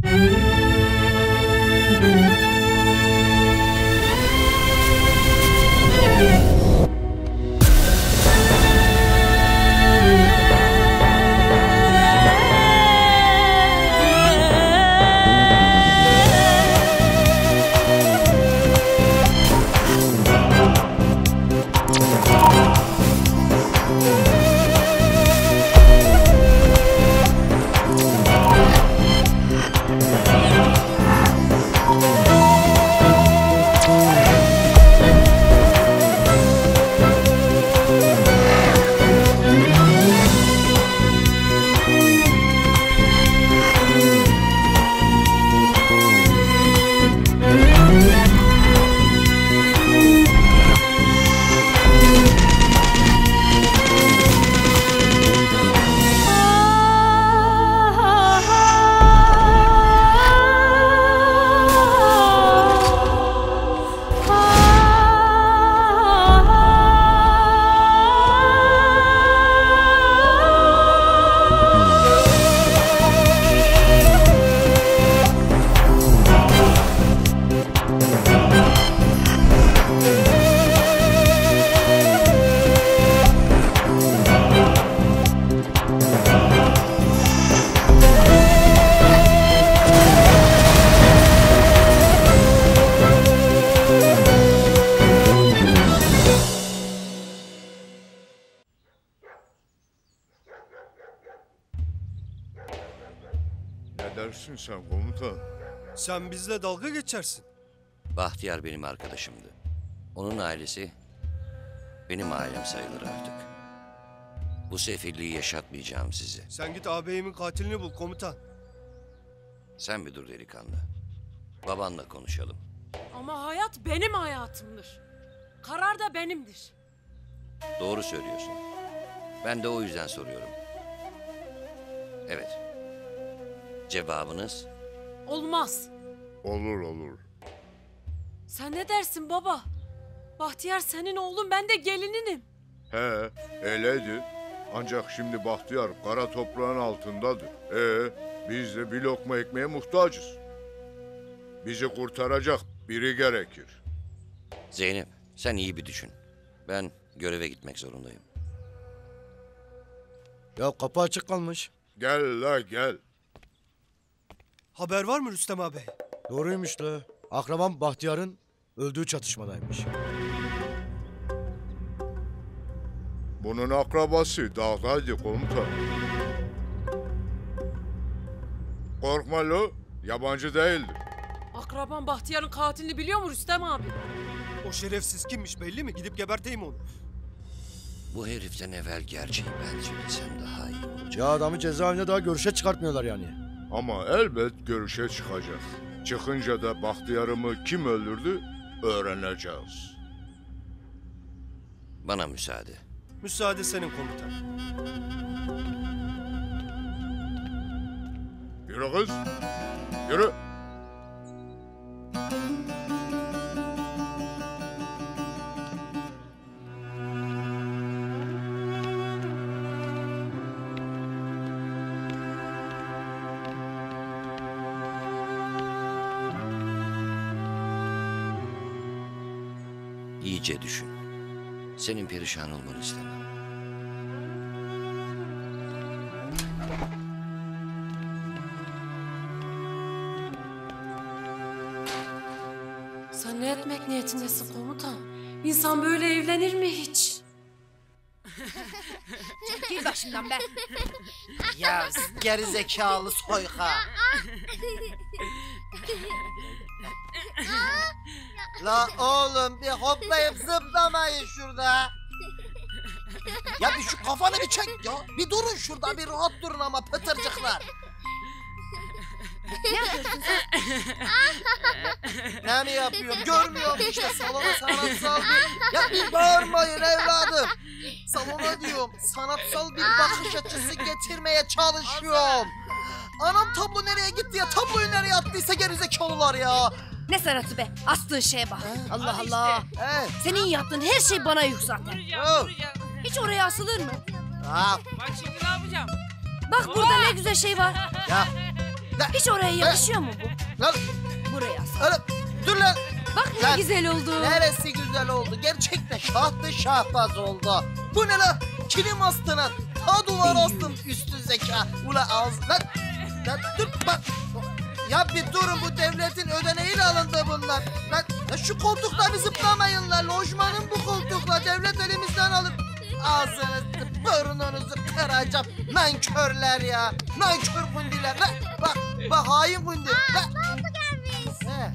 Ne dersin sen komutan? Sen bizle dalga geçersin. Bahtiyar benim arkadaşımdı. Onun ailesi benim ailem sayılır artık. Bu sefilliği yaşatmayacağım size. Sen git ağabeyimin katilini bul komutan. Sen bir dur delikanlı. Babanla konuşalım. Ama hayat benim hayatımdır. Karar da benimdir. Doğru söylüyorsun. Ben de o yüzden soruyorum. Evet. Cevabınız? Olmaz. Olur olur. Sen ne dersin baba? Bahtiyar senin oğlun, ben de gelininim. He, öyleydi. Ancak şimdi Bahtiyar kara toprağın altındadır. Biz de bir lokma ekmeğe muhtacız. Bizi kurtaracak biri gerekir. Zeynep, sen iyi bir düşün. Ben göreve gitmek zorundayım. Ya kapı açık kalmış. Gel la gel. Haber var mı Rüstem ağabey? Doğruymuş la. Akrabam Bahtiyar'ın öldüğü çatışmadaymış. Bunun akrabası dağdaydı komutan. Korkma lo, yabancı değildir. Akraban Bahtiyar'ın katilini biliyor mu Rüstem abi? O şerefsiz kimmiş belli mi? Gidip geberteyim onu. Bu heriften evvel gerçeği ben söylesem daha iyi olacak. Ya adamı cezaevine daha görüşe çıkartmıyorlar yani. Ama elbet görüşe çıkacak. Çıkınca da Bahtiyar'ımı kim öldürdü öğreneceğiz. Bana müsaade. Müsaade senin komutan. Yürü kız, yürü. İyice düşün. Senin perişan olmanı istemem. Sen ne etmek niyetindesin komutan? İnsan böyle evlenir mi hiç? Çekil başımdan be. Ya geri zekalı soyka. La oğlum bir hoplayıp zıplamayın şurada. Ya bir şu kafanı bir çek ya. Bir durun şurada, bir rahat durun ama pıtırcıklar. Ne yapıyorsun sen? Ne mi yapıyorum? Görmüyorum işte salona sanatsal bir... Ya bir bağırmayın evladım. Salona diyorum sanatsal bir bakış açısı getirmeye çalışıyorum. Anam tablo nereye gitti ya? Tabloyu nereye attıysa gerizekalılar ya. Ne sanatı be? Astığın şeye bak. Allah Allah. Evet. Senin yaptığın her şey bana yük zaten. Oh. Hiç oraya asılır mı? Ha. Bak şimdi ne yapacağım? Bak burada ne güzel şey var. Ya Hiç oraya yakışıyor mu bu? Lan, Buraya as. lan, dur lan. Bak ne Lan, güzel oldu. Neresi güzel oldu? Gerçekten şahtı şahbaz oldu. Bu ne lan? Kilim astın lan. Ta duvar astın üstün zeka. Ula ağız. Lan dur bak. Ya bir durun, bu devletin ödeneğiyle alındı bunlar. Lan şu koltukları zıplamayın lan. Lojmanın bu koltukla devlet elimizden alır. Ağzınızı, burnunuzu kıracağım. Nankörler ya. Nankör gundiler. Lan bak hain gundi. Lan. He.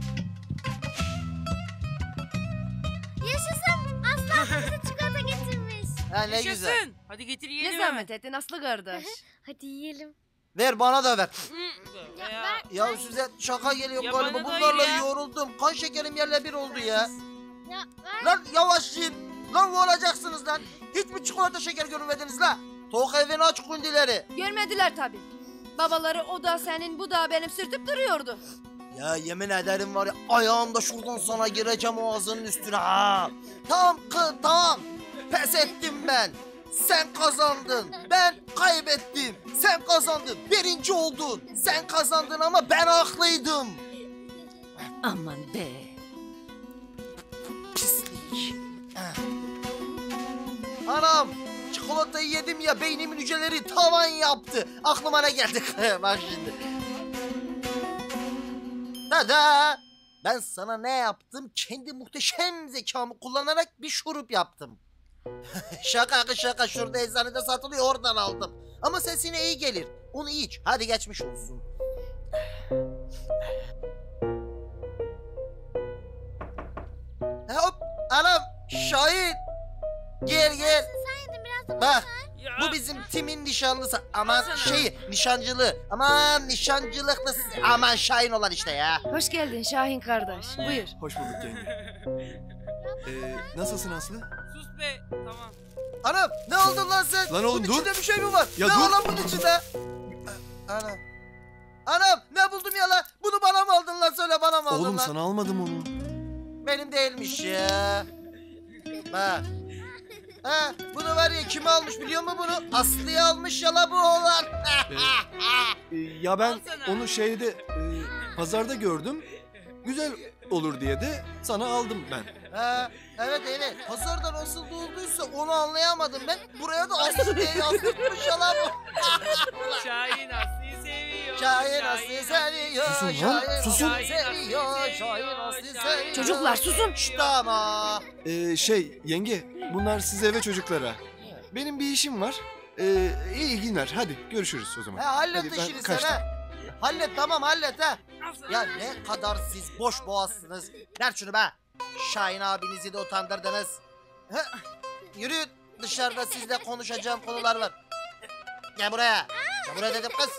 Yaşasın. Aslan bize çikolata getirmiş. Ha, ne güzel. Yaşasın. Hadi getir Ne yiyelim zahmet ettin Aslı kardeş. Hadi yiyelim. Ver bana da ver. Ya. Ya size şaka geliyor Ya galiba. bana da Bunlarla hayır ya. yoruldum. Kan şekerim yerle bir oldu ya. Ya ver. Lan yavaş yiyin. Lan ne olacaksınız lan? Hiç mi çikolata şeker görmediniz la? Tok evin aç kundileri. Görmediler tabii. Babaları o da senin bu da benim sürtüp duruyordu. Ya yemin ederim var ya, ayağımda şuradan sana gireceğim o ağzının üstüne ha. Tamam tamam. Pes ettim ben. Sen kazandın. Ben kaybettim. Sen kazandın. Birinci oldun. Sen kazandın ama ben haklıydım. Aman be. Pislik. Anam, çikolatayı yedim ya, beynimin hücreleri tavan yaptı. Aklıma ne geldi? Bak şimdi. Dada! Ben sana ne yaptım? Kendi muhteşem zekamı kullanarak bir şurup yaptım. Şaka, şurada eczanede satılıyor, oradan aldım. Ama sesine iyi gelir. Onu iç. Hadi geçmiş olsun. Hop, anam, Şahin. Gel. Sen yedin biraz da Bak, Ya. bu bizim timin nişanlısı. Aman Alsana. nişancılığı. Aman nişancılıklısı. Aman Şahin olan işte ya. Hoş geldin Şahin kardeş. Buyur. Hoş bulduk yenge. Nasılsın Aslı? Sus be. Tamam. Anam, ne oldun lan sen? Lan oğlum, bunun dur. içinde bir şey mi var? Ya ne dur. var lan bunun içinde? Anam. Anam, ne buldum ya lan? Bunu bana mı aldın lan? Söyle, bana mı aldın Oğlum lan? sana almadım onu. Benim değilmiş ya. Bak. Ha, bunu var ya, kim almış biliyor musun bunu? Aslı'ya almış ya la bu oğlan. Ya ben Alsana. onu pazarda gördüm. Güzel olur diye de sana aldım ben. Ha, evet. Pazardan nasıl olduysa onu anlayamadım ben. Buraya da Aslı diye yazdırmış ya la bu. Şahin Aslı'yı seviyor. Şahin Aslı'yı seviyor. Susun lan, Şahin susun. Aslı'yı seviyor. Şahin Aslı'yı seviyor. Çocuklar susun. İşte ama. Yenge, bunlar size ve çocuklara. Benim bir işim var. İyi günler. Hadi görüşürüz o zaman. Hallet Hadi, ben işini sen kaçtım. ha. Hallet, tamam hallet ha. Alsana. Ya ne kadar siz boş boğazsınız. Ver şunu be. Şahin abinizi de utandırdınız. Ha, yürü, dışarıda sizle konuşacağım konular var. Gel buraya. Gel buraya dedim kız.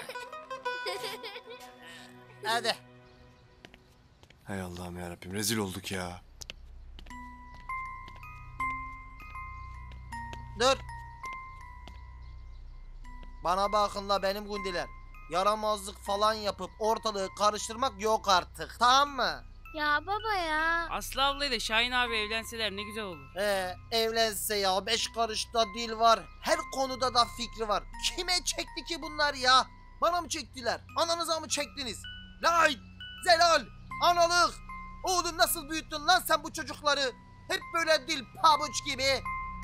Hadi. Hay Allah'ım yarabbim, rezil olduk ya. Dur. Bana bakın la benim gundiler. Yaramazlık falan yapıp ortalığı karıştırmak yok artık. Tamam mı? Ya baba ya. Aslı ablayla Şahin abi evlenseler ne güzel olur. Evlense ya, 5 karışta dil var. Her konuda da fikri var. Kime çekti ki bunlar ya? Bana mı çektiler? Ananıza mı çektiniz? Lay! Zelal! Analık! Oğlum nasıl büyüttün lan sen bu çocukları? Hep böyle dil pabuç gibi.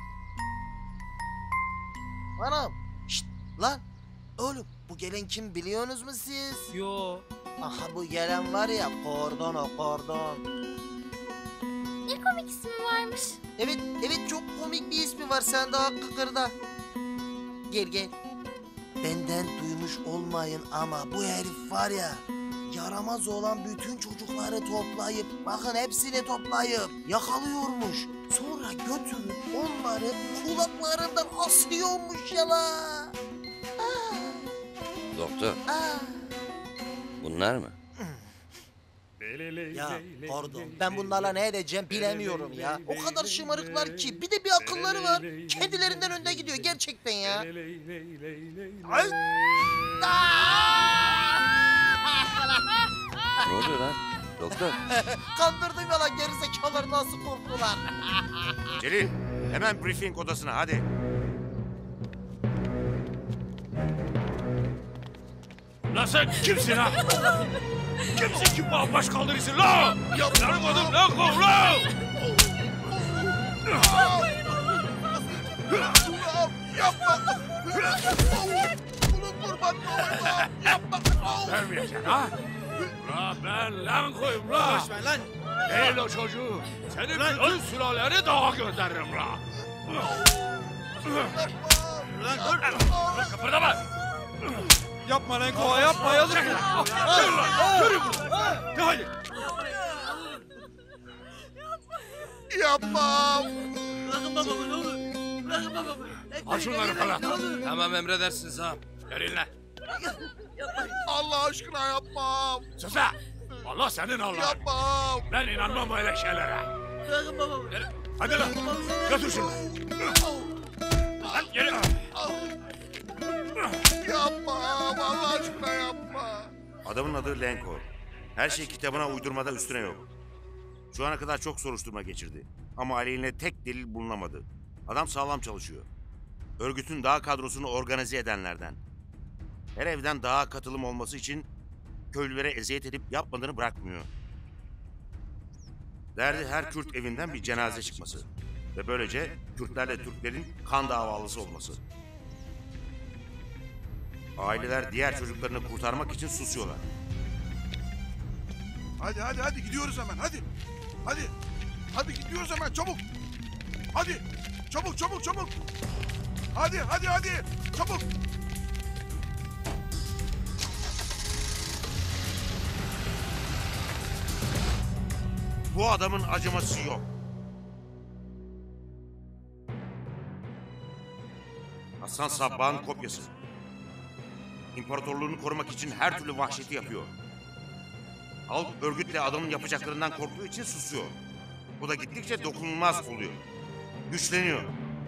Anam! Şşt! Lan! Oğlum bu gelen kim biliyorsunuz mu siz? Yo. Aha bu gelen var ya, kordon o kordon. Ne komik ismi varmış. Evet çok komik bir ismi var, sen daha kıkırda. Gel. Benden duymuş olmayın ama bu herif var ya, yaramaz olan bütün çocukları toplayıp, bakın hepsini toplayıp yakalıyormuş. Sonra götürüp onları kulaklarından asıyormuş ya la. Doktor, bunlar mı? Ya pardon, ben bunlarla ne edeceğim bilemiyorum ya. O kadar şımarıklar ki, bir de bir akılları var. Kendilerinden önde gidiyor gerçekten ya. Ay! Ne oluyor lan? Doktor, Kandırdım ya lan, gerizekalılar nasıl korktular. Celil, hemen briefing odasına hadi. Lan sen kimsin ha? Kimsin ki bana baş kaldırırsın la? Benim adım Lenko la! Yapma. Bunun kurbanı olayım. Yapma. Vermeyeceksin ha? La ben Lenko'yum la! Boş ver lan. Değil o çocuğu. Senin bütün sülaleni dağa gönderirim la! Lan dur. Kıpırdama! Yapma Lenko, yapma yazık. Çekil lan! Yürü lan! Yürü buradan! De hadi! Yapma. Al şunları falan. Tamam emredersiniz ağam. Verin lan! Allah aşkına yapma. Sus la! Allah senin Allah'ın. Yapma. Ben inanmam öyle şeylere. Yürü. Hadi lan! Götür şunu! Lan yürü! Yapma. Allah aşkına yapma. Adamın adı Lenko. Her şey kitabına uydurmada üstüne yok. Şu ana kadar çok soruşturma geçirdi. Ama aleyhine tek delil bulunamadı. Adam sağlam çalışıyor. Örgütün dağ kadrosunu organize edenlerden. Her evden dağa katılım olması için köylülere eziyet edip yapmadığını bırakmıyor. Derdi her Kürt evinden bir cenaze çıkması. Ve böylece Kürtlerle Türklerin kan davalısı olması. Aileler diğer çocuklarını kurtarmak için susuyorlar. Hadi gidiyoruz hemen hadi. Hadi gidiyoruz hemen çabuk. Hadi çabuk. Hadi çabuk. Bu adamın acıması yok. Hasan Sabbah'ın kopyası. İmparatorluğunu korumak için her türlü vahşeti yapıyor. Halk örgütle adamın yapacaklarından korktuğu için susuyor. Bu da gittikçe dokunulmaz oluyor. Güçleniyor.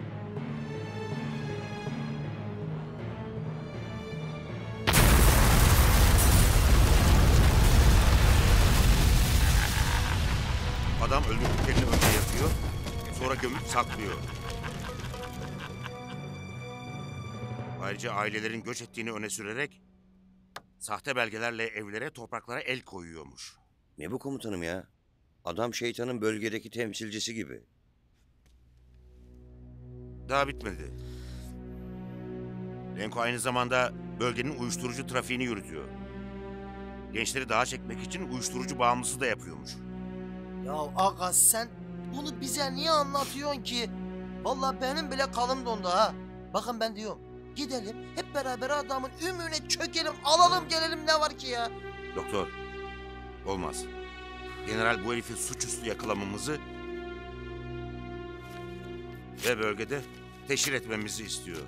Adam öldürdüklerini önce yapıyor, sonra gömüp saklıyor. Ayrıca ailelerin göç ettiğini öne sürerek sahte belgelerle evlere, topraklara el koyuyormuş. Ne bu komutanım ya? Adam şeytanın bölgedeki temsilcisi gibi. Daha bitmedi. Lenko aynı zamanda bölgenin uyuşturucu trafiğini yürütüyor. Gençleri dağa çekmek için uyuşturucu bağımlısı da yapıyormuş. Ya aga sen bunu bize niye anlatıyorsun ki? Vallahi benim bile kanım dondu ha. Bakın ben diyorum gidelim hep beraber adamın ümüğüne çökelim alalım gelelim ne var ki ya? Doktor, olmaz. General bu herifi suçüstü yakalamamızı ve bölgede teşhir etmemizi istiyor.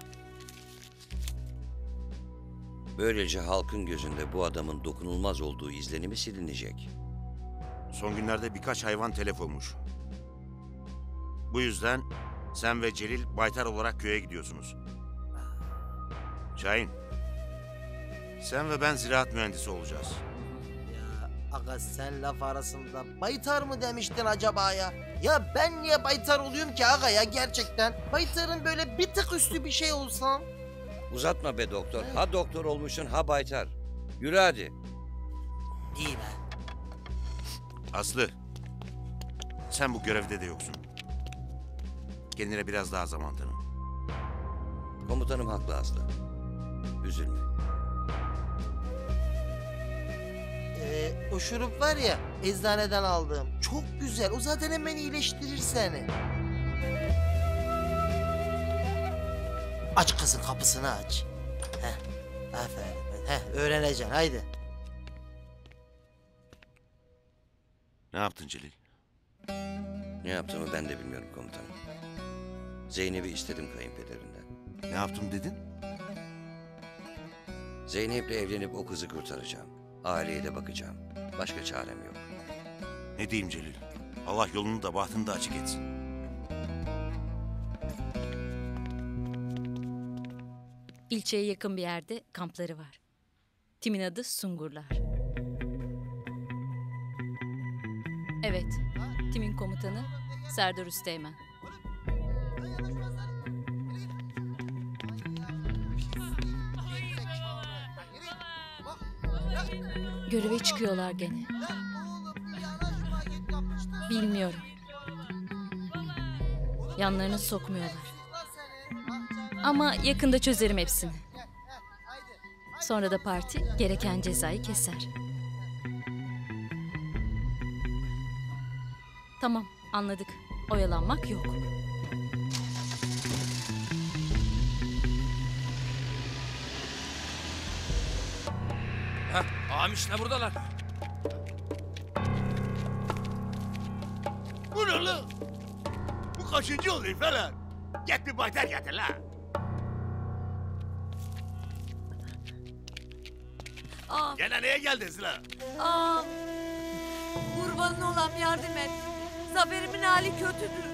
Böylece halkın gözünde bu adamın dokunulmaz olduğu izlenimi silinecek. Son günlerde birkaç hayvan telef olmuş. Bu yüzden sen ve Celil baytar olarak köye gidiyorsunuz. Şahin, sen ve ben ziraat mühendisi olacağız. Ya aga sen laf arasında baytar mı demiştin acaba ya? Ya ben niye baytar oluyorum ki aga ya gerçekten? Baytarın böyle bir tık üstü bir şey olsam. Uzatma be doktor. Ha doktor olmuşsun ha baytar. Yürü hadi. İyi be. Aslı, sen bu görevde de yoksun. Kendine biraz daha zaman tanı. Komutanım haklı Aslı. Üzülme. O şurup var ya eczaneden aldığım çok güzel. O zaten hemen iyileştirir seni. Aç kızın kapısını aç. Heh, aferin. Heh, öğreneceksin haydi. Ne yaptın Celil? Ne yaptığımı ben de bilmiyorum komutanım. Zeynep'i istedim kayınpederinden. Ne yaptım dedin? Zeynep'le evlenip o kızı kurtaracağım. Aileye de bakacağım. Başka çarem yok. Ne diyeyim Celil? Allah yolunu da bahtını da açık etsin. İlçeye yakın bir yerde kampları var. Timin adı Sungurlar. Evet, timin komutanı Serdar Üsteğmen. Göreve çıkıyorlar gene. Bilmiyorum. Yanlarını sokmuyorlar. Ama yakında çözerim hepsini. Sonra da parti gereken cezayı keser. Tamam, anladık. Oyalanmak yok. Ağam işte buradalar. Bu ne lan? Bu kaçıncı oluyor falan? Git bir baytar getir la. Ağam. Gene neye geldiniz la? Ağam. Kurbanın olam yardım et. Zafer'imin hali kötüdür.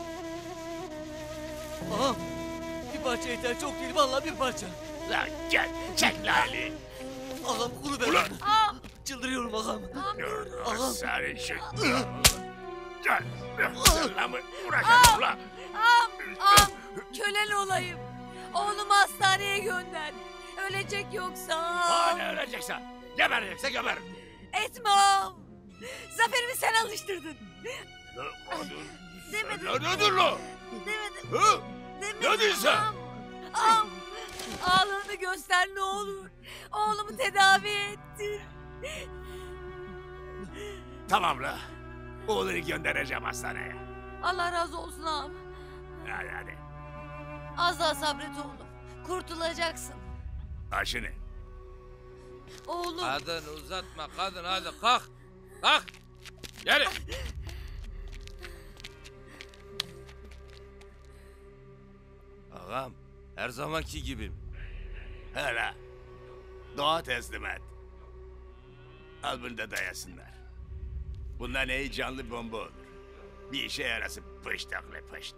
Ağam bir parça yeter çok değil vallahi bir parça. La gel çek la Ali. Ağam kulu ben. Ulan. Ağam. Çıldırıyorum ağam. Ağam. Sarı şey. Gel. Sen mı vuracaksın ulan? Ağam. Kölen olayım. Oğlumu hastaneye gönder. Ölecek yoksa. Hala öleceksen. Geberecekse geber. Etme ağam. Zafer'imi sen alıştırdın. Demedim. Ne dur lan? Demedim. Hı? Demedim. Ne diyorsun sen? Ağam. Ağlığını göster ne olur. Oğlumu tedavi ettir. Tamam la. Oğlunu göndereceğim hastaneye. Allah razı olsun ağam. Hadi. Az daha sabret oğlum. Kurtulacaksın. Başını. Oğlum. Kadın uzatma kadın hadi kalk. Kalk. Gel. Ağam her zamanki gibi. Hele. Doğa teslim et. Al bunu da dayasınlar. Bundan iyi canlı bomba olur. Bir işe yarası pıştakla pışt.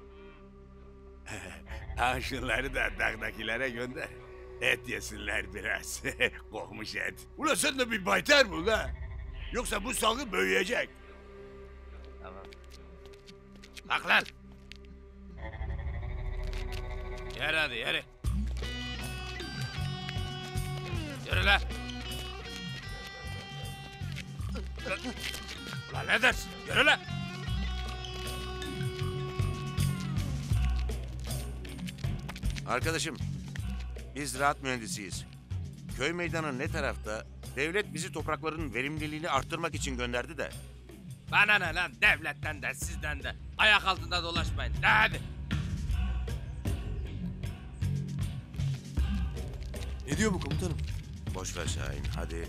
Ha şunları da dağdakilere gönder. Et yesinler biraz. Kokmuş et. Ulan sen de bir baytar mı la? Yoksa bu salgın büyüyecek. Tamam. Kalk lan. Yürü hadi yürü. Yürü lan. Ulan ne dersin? Yürü lan. Arkadaşım, biz ziraat mühendisiyiz. Köy meydanı ne tarafta? Devlet bizi toprakların verimliliğini arttırmak için gönderdi de. Bana ne lan devletten de sizden de. Ayak altında dolaşmayın. De hadi. Ne diyor bu komutanım? Boş ver Şahin, hadi.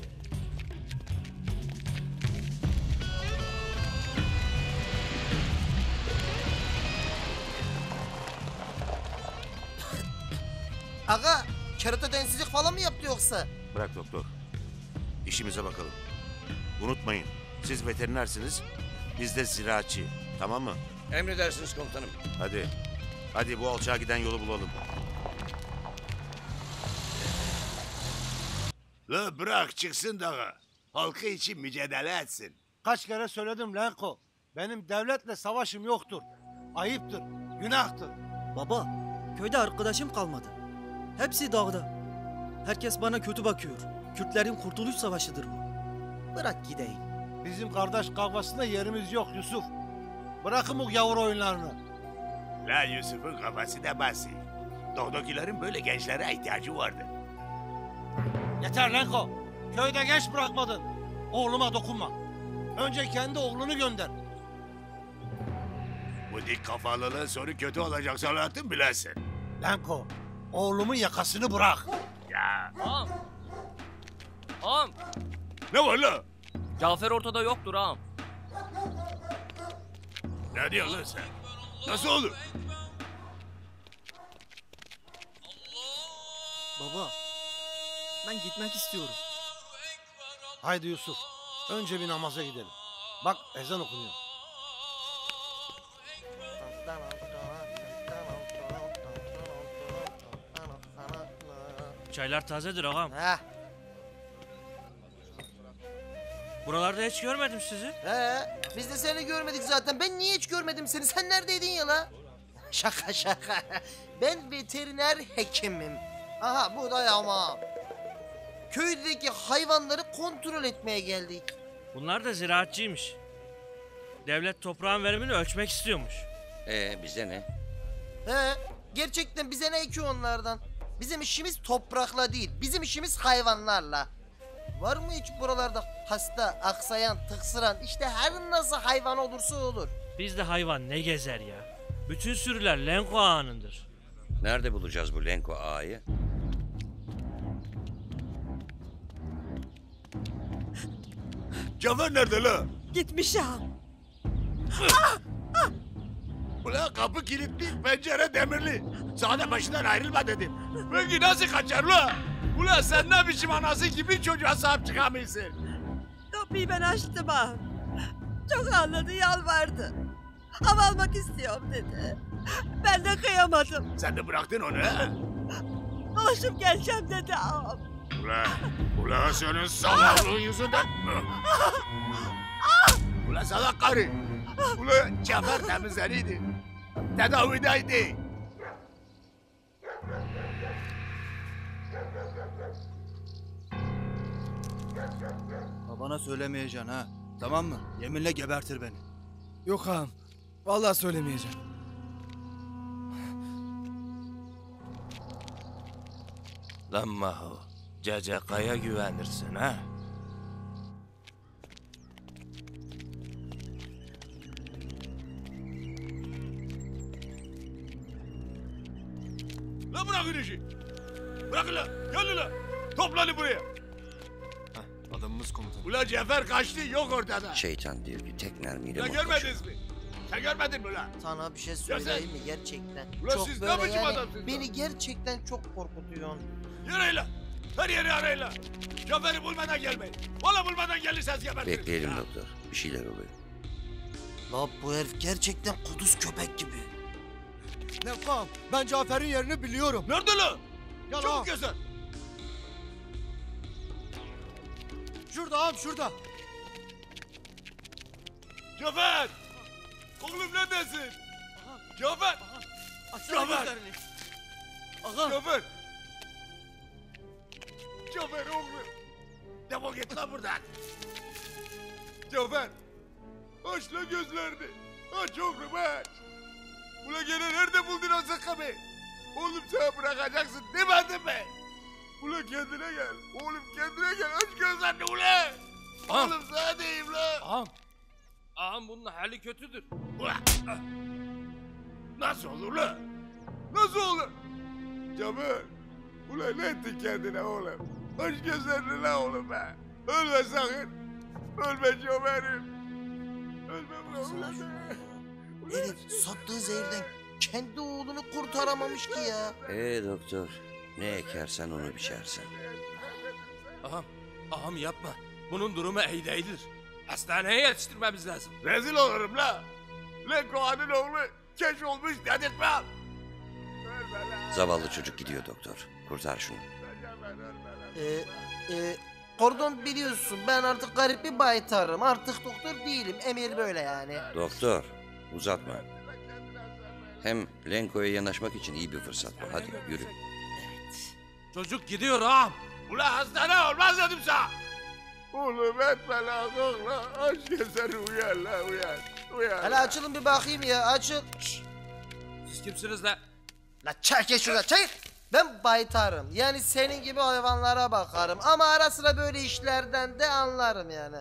Aga kerata densizlik falan mı yaptı yoksa? Bırak doktor. İşimize bakalım. Unutmayın, siz veterinersiniz, biz de ziraatçı. Tamam mı? Emredersiniz komutanım. Hadi. Hadi bu alçağa giden yolu bulalım. La bırak çıksın dağa. Halkı için mücadele etsin. Kaç kere söyledim Lenko. Benim devletle savaşım yoktur. Ayıptır, günahtır. Baba, köyde arkadaşım kalmadı. Hepsi dağda. Herkes bana kötü bakıyor. Kürtlerin kurtuluş savaşıdır bu. Bırak gideyim. Bizim kardeş kavgasında yerimiz yok Yusuf. Bırakın bu gavur oyunlarını. La Yusuf'un kafası da basi. Doğudakilerin böyle gençlere ihtiyacı vardı. Yeter Lenko. Köyde genç bırakmadın. Oğluma dokunma. Önce kendi oğlunu gönder. Bu dik kafalılığın sonu kötü olacak Salahattin bilesin. Lenko, oğlumun yakasını bırak. Ya. Ağam. Ağam. Ne var la? Cafer ortada yoktur ağam. Ne diyorsun lan sen? Nasıl olur? Baba, ben gitmek istiyorum. Haydi Yusuf, önce bir namaza gidelim. Bak ezan okunuyor. Çaylar tazedir ağam. Heh. Buralarda hiç görmedim sizi. Biz de seni görmedik zaten. Ben niye hiç görmedim seni? Sen neredeydin ya la? Şaka şaka. Ben veteriner hekimim. Aha bu da yağma. köydeki hayvanları kontrol etmeye geldik. Bunlar da ziraatçıymış. Devlet toprağın verimini ölçmek istiyormuş. Bize ne? He, gerçekten bize ne ki onlardan? Bizim işimiz toprakla değil, bizim işimiz hayvanlarla. Var mı hiç buralarda hasta, aksayan, tıksıran, işte her nasıl hayvan olursa olur. Bizde hayvan ne gezer ya? Bütün sürüler Lenko ağanındır. Nerede bulacağız bu Lenko ağayı? Cafer nerede la? Gitmiş ağam. Ulan kapı kilitli, pencere demirli. Sana da başından ayrılma dedim. Peki nasıl kaçar la? Ulan sen ne biçim anası gibi çocuğa sahip çıkamıyorsun? Kapıyı ben açtım ağam. Çok ağladı, yalvardı. Hava almak istiyorum dedi. Ben de kıyamadım. Sen de bıraktın onu ha? Dolaşıp geleceğim dedi ağam. Ulan senin salaklığın yüzünden. Ulan salak karı. Ulan Cafer temizleniydi. Tedavideydi. Babana söylemeyeceksin ha. Tamam mı? Yeminle gebertir beni. Yok ağam. Vallahi söylemeyeceğim. Lan Maho, Cacakaya güvenirsin ha? Lan bırakın işi. Bırakın lan. Gelin lan. Toplanın buraya. Adamımız komutanım. Ulan Cafer kaçtı, yok ortada. Şeytan diyor ki tek mermiyle Ya mutlu görmediniz mi? Sen görmedin mi lan? Sana bir şey söyleyeyim mi gerçekten? Ulan çok siz ne böyle biçim yani adamsınız beni gerçekten çok korkutuyorsun. Yürüyün lan. Her yeri arayın lan. Cafer'i bulmadan gelmeyin. Valla bulmadan gelirseniz gebertiriz. Bekleyelim doktor. Bir şeyler oluyor. La bu herif gerçekten kuduz köpek gibi. Levkam, ben Cafer'in yerini biliyorum. Nerede lan? Gel Çabuk ağam. göster. Şurada ağam, şurada. Cafer! Oğlum neredesin? Cafer! Cafer! Cafer! Cafer oğlum! Defol git lan buradan! Cafer! Aç lan gözlerini! Aç oğlum aç! Ulan gene nerede buldun o zıkkımı? Oğlum sen bırakacaksın demedim mi? Ulan kendine gel! Oğlum kendine gel! Aç gözlerini ulan! Ağam. Oğlum sana diyeyim lan! Ağam bunun hali kötüdür. Ulan! Nasıl olur lan? Nasıl olur? Cafer! Ulan ne ettin kendine oğlum? Aç gözlerini lan oğlum be! Ölme sakın! Ölme Cafer'im! Ölme oğlum! Herif sattığı zehirden kendi oğlunu kurtaramamış ki ya. Doktor. Ne ekersen onu biçersin. Ağam yapma. Bunun durumu iyi değildir. Hastaneye yetiştirmemiz lazım. Rezil olurum la! Lenko'nun oğlu keş olmuş dedirtmem! Zavallı çocuk gidiyor doktor. Kurtar şunu. Kordon biliyorsun ben artık garip bir baytarım. Artık doktor değilim. Emir böyle yani. Doktor, uzatma. Hem Lenko'ya yanaşmak için iyi bir fırsat bu. Hadi yürü. Çocuk gidiyor ağam. Ulan hastane olmaz dedim sana! Oğlum etme la oğlum! Aç gözleri uyan la uyan! Uyan! Hele açılın bir bakayım ya açıl. Siz kimsiniz la? La çekil şurada çekil. Ben baytarım. Yani senin gibi hayvanlara bakarım. Ama ara sıra böyle işlerden de anlarım yani.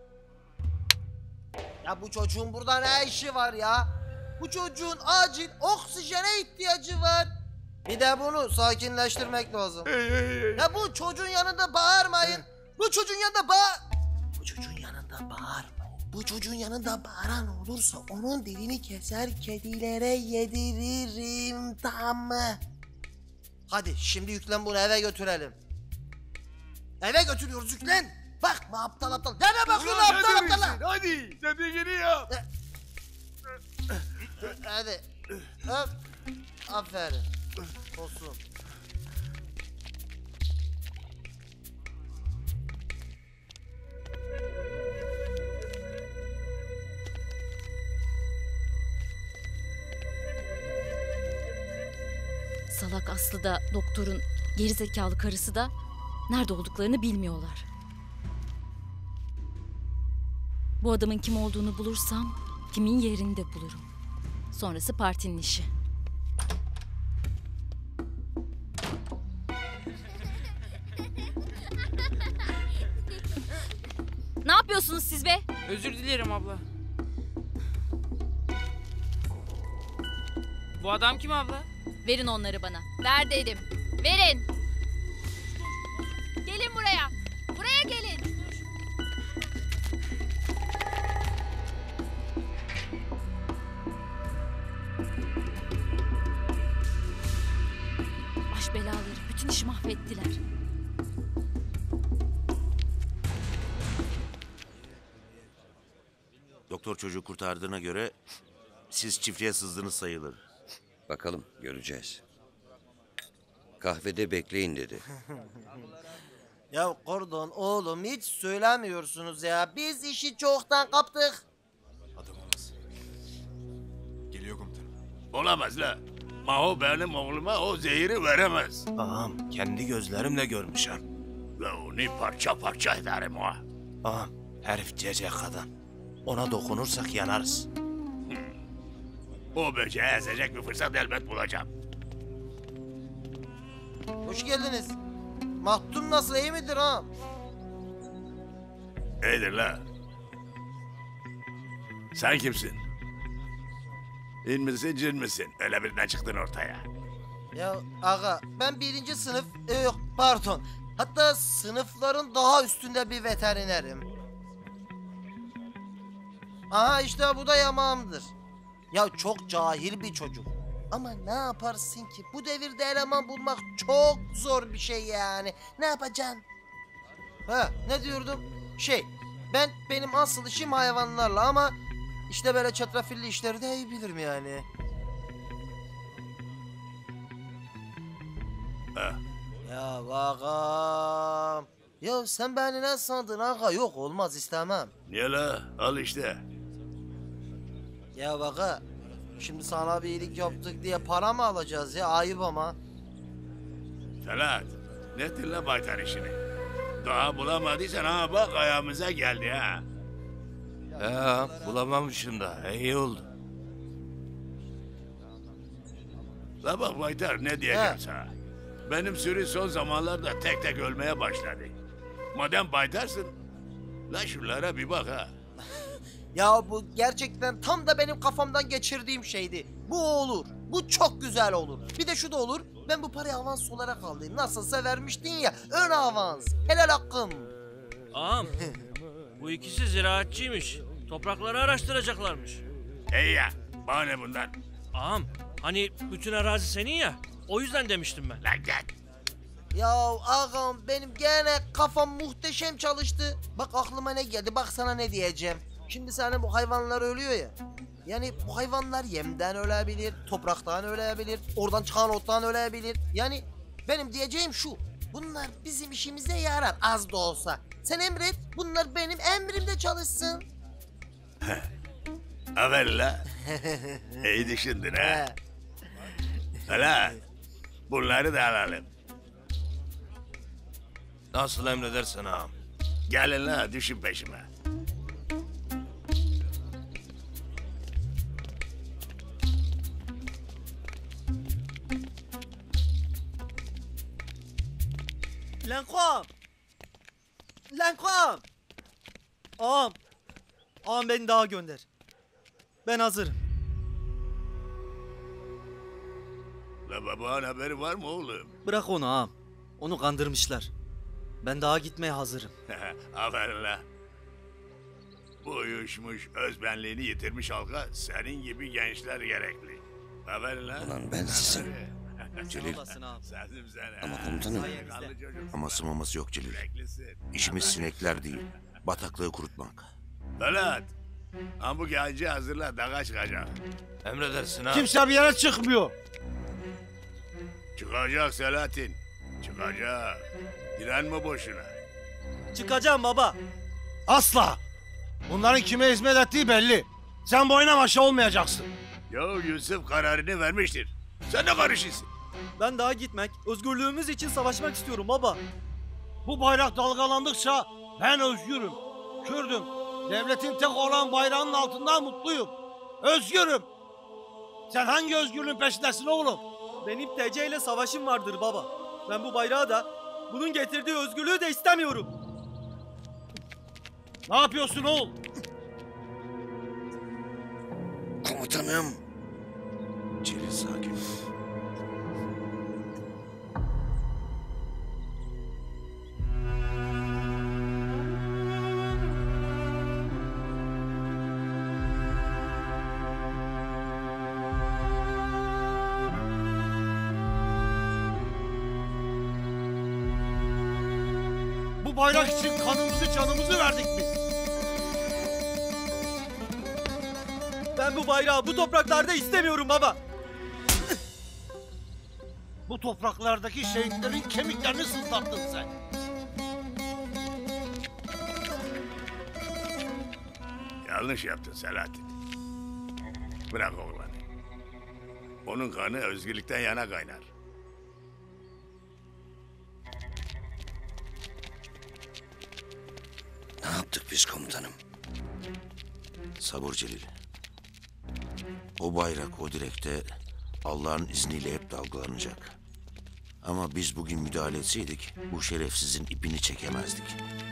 Ya bu çocuğun burada ne işi var ya? Bu çocuğun acil oksijene ihtiyacı var. Bir de bunu sakinleştirmek lazım. Ya bu çocuğun yanında bağırmayın. Bu çocuğun yanında Bu çocuğun yanında bağırmayın. Bu çocuğun yanında bağıran olursa onun dilini keser kedilere yediririm, tamam mı? Hadi şimdi yüklen bunu eve götürelim. Eve götürüyoruz yüklen. Bakma aptal aptal. Nereye bakıyorsun aptal aptal? Hadi dediğini yap. Hadi. Öp. Aferin. Olsun. Salak Aslı da doktorun gerizekalı karısı da Nerede olduklarını bilmiyorlar. Bu adamın kim olduğunu bulursam kimin yerini de bulurum. Sonrası partinin işi. Ne yapıyorsunuz siz be? Özür dilerim abla. Bu adam kim abla? Verin onları bana. Ver dedim. Verin. Gelin buraya. Buraya gelin. Baş belaları bütün işi mahvettiler. Doktor çocuğu kurtardığına göre siz çiftliğe sızdınız sayılır. Bakalım, göreceğiz. Kahvede bekleyin dedi. Ya Kordon oğlum hiç söylemiyorsunuz ya. Biz işi çoktan kaptık. Geliyor komutanım. Olamaz la. Maho benim oğluma o zehiri veremez. Ağam kendi gözlerimle görmüşüm. La onu parça parça ederim o. Ağam herif cecek adam. Ona dokunursak yanarız. O böceği ezecek bir fırsat elbet bulacağım. Hoş geldiniz. Mahdum nasıl, iyi midir ha? İyidir la. Sen kimsin? İn misin cin misin? Öyle birden çıktın ortaya. Ya aga ben 1. sınıf, yok pardon. Hatta sınıfların daha üstünde bir veterinerim. Aha işte bu da yamağımdır. Ya çok cahil bir çocuk. Ama ne yaparsın ki? Bu devirde eleman bulmak çok zor bir şey yani. Ne yapacaksın? Ha ne diyordum? Benim asıl işim hayvanlarla ama işte böyle çetrefilli işleri de iyi bilirim yani. Ha. Ya ağam. Ya sen beni ne sandın aga? Yok olmaz, istemem. Niye la? Al işte. Ya aga. Şimdi sana bir iyilik yaptık diye para mı alacağız ya? Ayıp ama. Talat, ne dinle baytar işini. Daha bulamadıysan ha bak ayağımıza geldi ha. Ya bulamamışım da iyi oldu. La bak baytar ne diyeceğim sana. Benim sürü son zamanlarda tek tek ölmeye başladı. Madem baytarsın, la şunlara bir bak ha. Ya bu gerçekten tam da benim kafamdan geçirdiğim şeydi. Bu olur. Bu çok güzel olur. Bir de şu da olur. Ben bu parayı avans olarak alayım. Nasılsa vermiştin ya. Ön avans. Helal hakkım. Ağam, bu ikisi ziraatçıymış. Toprakları araştıracaklarmış. İyi ya, bana ne bundan? Ağam, hani bütün arazi senin ya. O yüzden demiştim ben. Lan gel. Ya ağam benim gene kafam muhteşem çalıştı. Bak aklıma ne geldi. Bak sana ne diyeceğim. Şimdi senin bu hayvanlar ölüyor ya. Yani bu hayvanlar yemden ölebilir, topraktan ölebilir, oradan çıkan ottan ölebilir. Yani benim diyeceğim şu. Bunlar bizim işimize yarar az da olsa. Sen emret, bunlar benim emrimde çalışsın. Aferin la. İyi düşündün ha. Hala bunları da alalım. Nasıl emredersin ağam? Gelin la düşün peşime. Lenkom! Lenkom! Ağam! Ağam beni daha gönder. Ben hazırım. La babanın haberi var mı oğlum? Bırak onu ağam. Onu kandırmışlar. Ben daha gitmeye hazırım. Aferin la. Bu uyuşmuş, özbenliğini yitirmiş halka senin gibi gençler gerekli. Aferin la. Ulan ben sizin. Celil. Ama komutanım. Aması maması yok Celil. İşimiz sinekler değil, bataklığı kurutmak. Talat, bu genci hazırla, dağa çıkacak. Emredersin ağam. Kimse bir yere çıkmıyor. Çıkacak Selahattin, çıkacak. Direnme boşuna. Çıkacağım baba. Asla. Bunların kime hizmet ettiği belli. Sen boyuna maşa olmayacaksın. Ya Yusuf kararını vermiştir. Sen de karışırsın. Ben daha gitmek, özgürlüğümüz için savaşmak istiyorum baba. Bu bayrak dalgalandıkça ben özgürüm. Kürdüm. Devletin tek olan bayrağının altında mutluyum. Özgürüm. Sen hangi özgürlüğün peşindesin oğlum? Benim TC ile savaşım vardır baba. Ben bu bayrağı da, bunun getirdiği özgürlüğü de istemiyorum. Ne yapıyorsun oğul? Komutanım. Celil sakin. Bu bayrak için kanımızı canımızı verdik biz. Ben bu bayrağı bu topraklarda istemiyorum baba. Bu topraklardaki şehitlerin kemiklerini sızlattın sen. Yanlış yaptın Selahattin. Bırak oğlanı. Onun kanı özgürlükten yana kaynar. Ne yaptık biz komutanım? Sabır Celil. O bayrak o direkte Allah'ın izniyle hep dalgalanacak. Ama biz bugün müdahale etseydik bu şerefsizin ipini çekemezdik.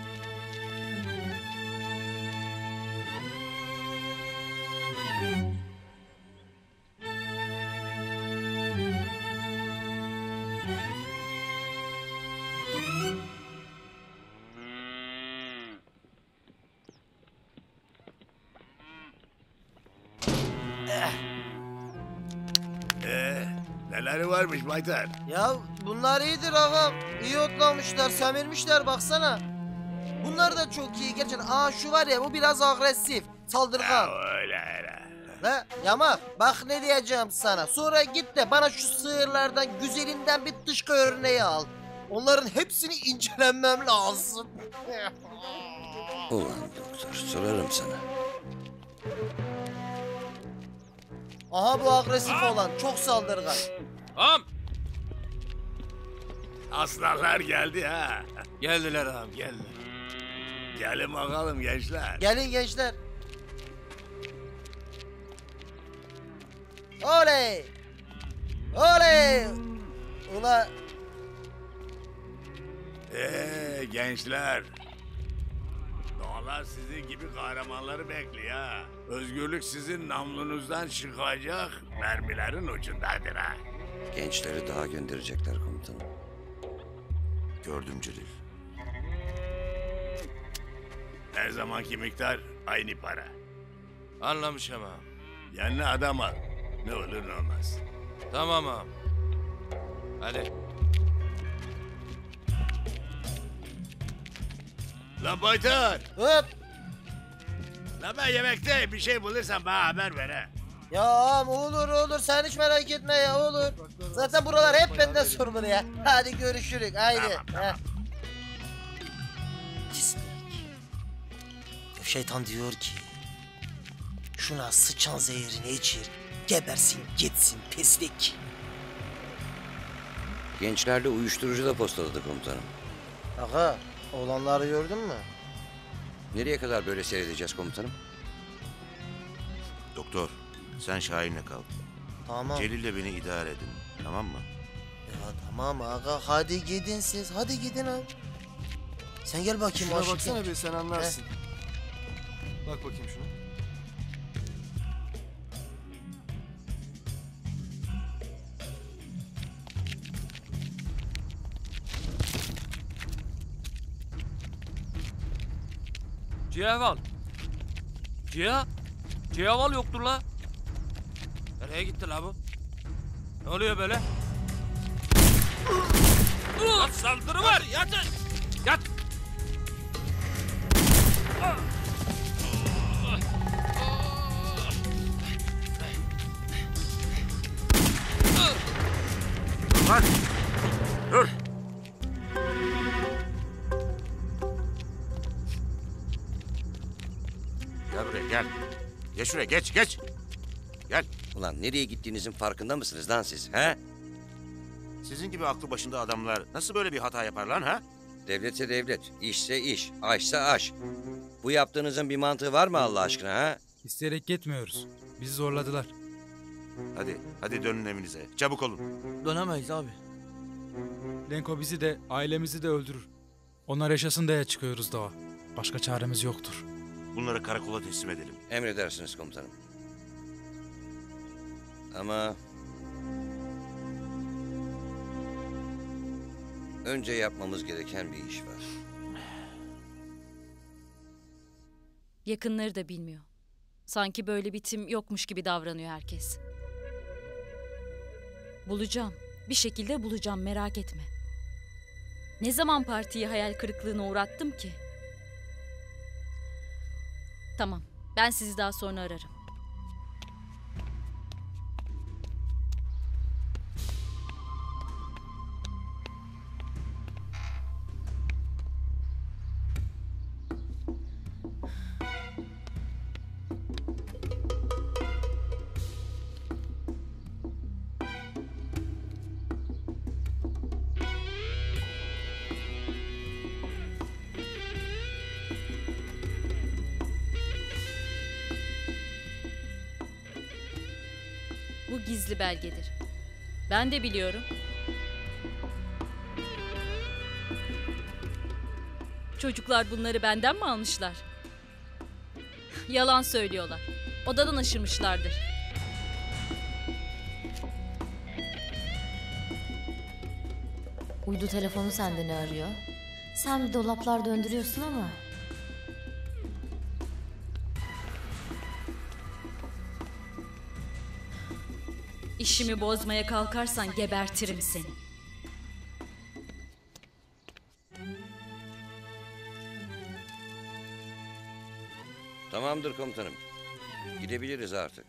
Neleri varmış Baytar? Ya bunlar iyidir ağam. İyi otlamışlar, semirmişler baksana. Bunlar da çok iyi gerçekten. Aa şu var ya bu biraz agresif, saldırgan. Öyle. La Yamak bak ne diyeceğim sana. Sonra git de bana şu sığırlardan güzelinden bir dışkı örneği al. Onların hepsini incelemem lazım. Ulan doktor sorarım sana. Aha bu agresif olan çok saldırgan. Ağam. Aslanlar geldi ha. Geldiler ağam geldiler. Gelin bakalım gençler. Gelin gençler. Oley! Oley! Ula Gençler. Doğalar sizin gibi kahramanları bekliyor ha. Özgürlük sizin namlunuzdan çıkacak mermilerin ucundadır ha. Gençleri daha gönderecekler komutanım. Gördüm Celil. Her zamanki miktar aynı para. Anlamışım ağam. Yanına adam al. Ne olur ne olmaz. Tamam ağam. Hadi. Lan Baytar. Hop. Lan ben yemekte bir şey bulursam bana haber ver ha. Ya ağam olur sen hiç merak etme ya olur. Zaten buralar hep benden sorulur ya. Hadi görüşürük haydi. Tamam. Şeytan diyor ki şuna sıçan zehirini içir gebersin gitsin pislik. Gençlerle uyuşturucu da postaladı komutanım. Aga olanları gördün mü? Nereye kadar böyle seyredeceğiz komutanım? Doktor, sen Şahin'le kal. Tamam. Celil'le beni idare edin, tamam mı? Ya tamam aga hadi gidin siz hadi gidin abi. Sen gel bakayım. Şuna aşık baksana genç. be sen anlarsın. Bak bakayım şuna. Cihaval. Cihaval yoktur la. Nereye gitti la bu? Ne oluyor böyle? Yat saldırı var. Yatın. Yat. Lan. Dur. Gel buraya gel. Geç şuraya geç. Gel. Ulan nereye gittiğinizin farkında mısınız lan siz he? Sizin gibi aklı başında adamlar nasıl böyle bir hata yapar lan ha? Devletse devlet, işse iş, aşsa aş. Bu yaptığınızın bir mantığı var mı Allah aşkına ha? İsteyerek gitmiyoruz. Bizi zorladılar. Hadi dönün evinize. Çabuk olun. Dönemeyiz abi. Lenko bizi de ailemizi de öldürür. Onlar yaşasın diye çıkıyoruz dağa. Başka çaremiz yoktur. Bunları karakola teslim edelim. Emredersiniz komutanım. Ama... önce yapmamız gereken bir iş var. Yakınları da bilmiyor. Sanki böyle bir tim yokmuş gibi davranıyor herkes. Bulacağım. Bir şekilde bulacağım, merak etme. Ne zaman partiyi hayal kırıklığına uğrattım ki? Tamam, ben sizi daha sonra ararım. Bu gizli belgedir. Ben de biliyorum. Çocuklar bunları benden mi almışlar? Yalan söylüyorlar. Odadan aşırmışlardır. Uydu telefonu sende ne arıyor? Sen bir dolaplar döndürüyorsun ama. İşimi bozmaya kalkarsan gebertirim seni. Tamamdır komutanım. Gidebiliriz artık.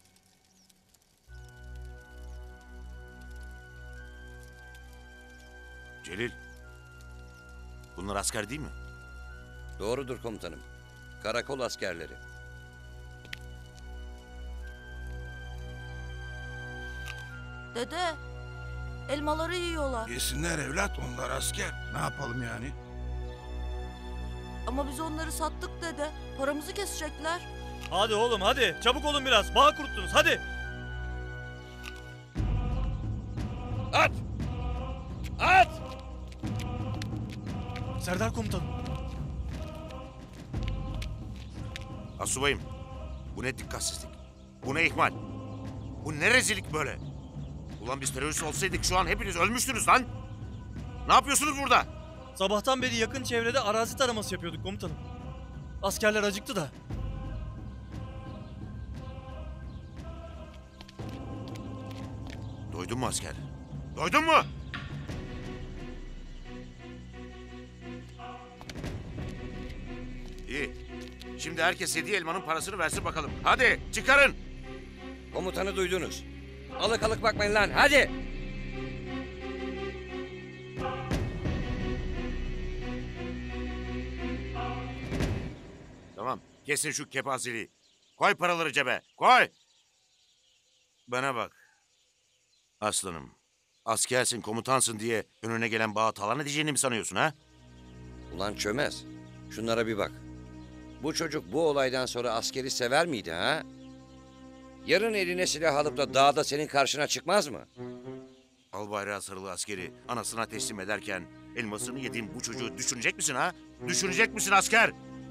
Celil. Bunlar asker değil mi? Doğrudur komutanım. Karakol askerleri. Dede, elmaları yiyorlar. Yesinler evlat, onlar asker. Ne yapalım yani? Ama biz onları sattık dede. Paramızı kesecekler. Hadi oğlum hadi. Çabuk olun biraz. Bağ kuruttunuz hadi. At! At! Serdar komutanım. Asubayım. Bu ne dikkatsizlik? Bu ne ihmal? Bu ne rezillik böyle? Ulan biz terörist olsaydık şu an hepiniz ölmüştünüz lan. Ne yapıyorsunuz burada? Sabahtan beri yakın çevrede arazi taraması yapıyorduk komutanım. Askerler acıktı da. Doydun mu asker? Doydun mu? İyi. Şimdi herkes yediği elmanın parasını versin bakalım. Hadi çıkarın. Komutanı duydunuz. Alık alık bakmayın lan hadi. Tamam. Kesin şu kepazeliği. Koy paraları cebe. Koy. Bana bak. Aslanım. Askersin, komutansın diye önüne gelen bağı talan edeceğini mi sanıyorsun ha? Ulan çömez. Şunlara bir bak. Bu çocuk bu olaydan sonra askeri sever miydi ha? Yarın eline silah alıp da dağda senin karşına çıkmaz mı? Al bayrağı sarılı askeri anasına teslim ederken elmasını yediğin bu çocuğu düşünecek misin ha? Düşünecek misin asker?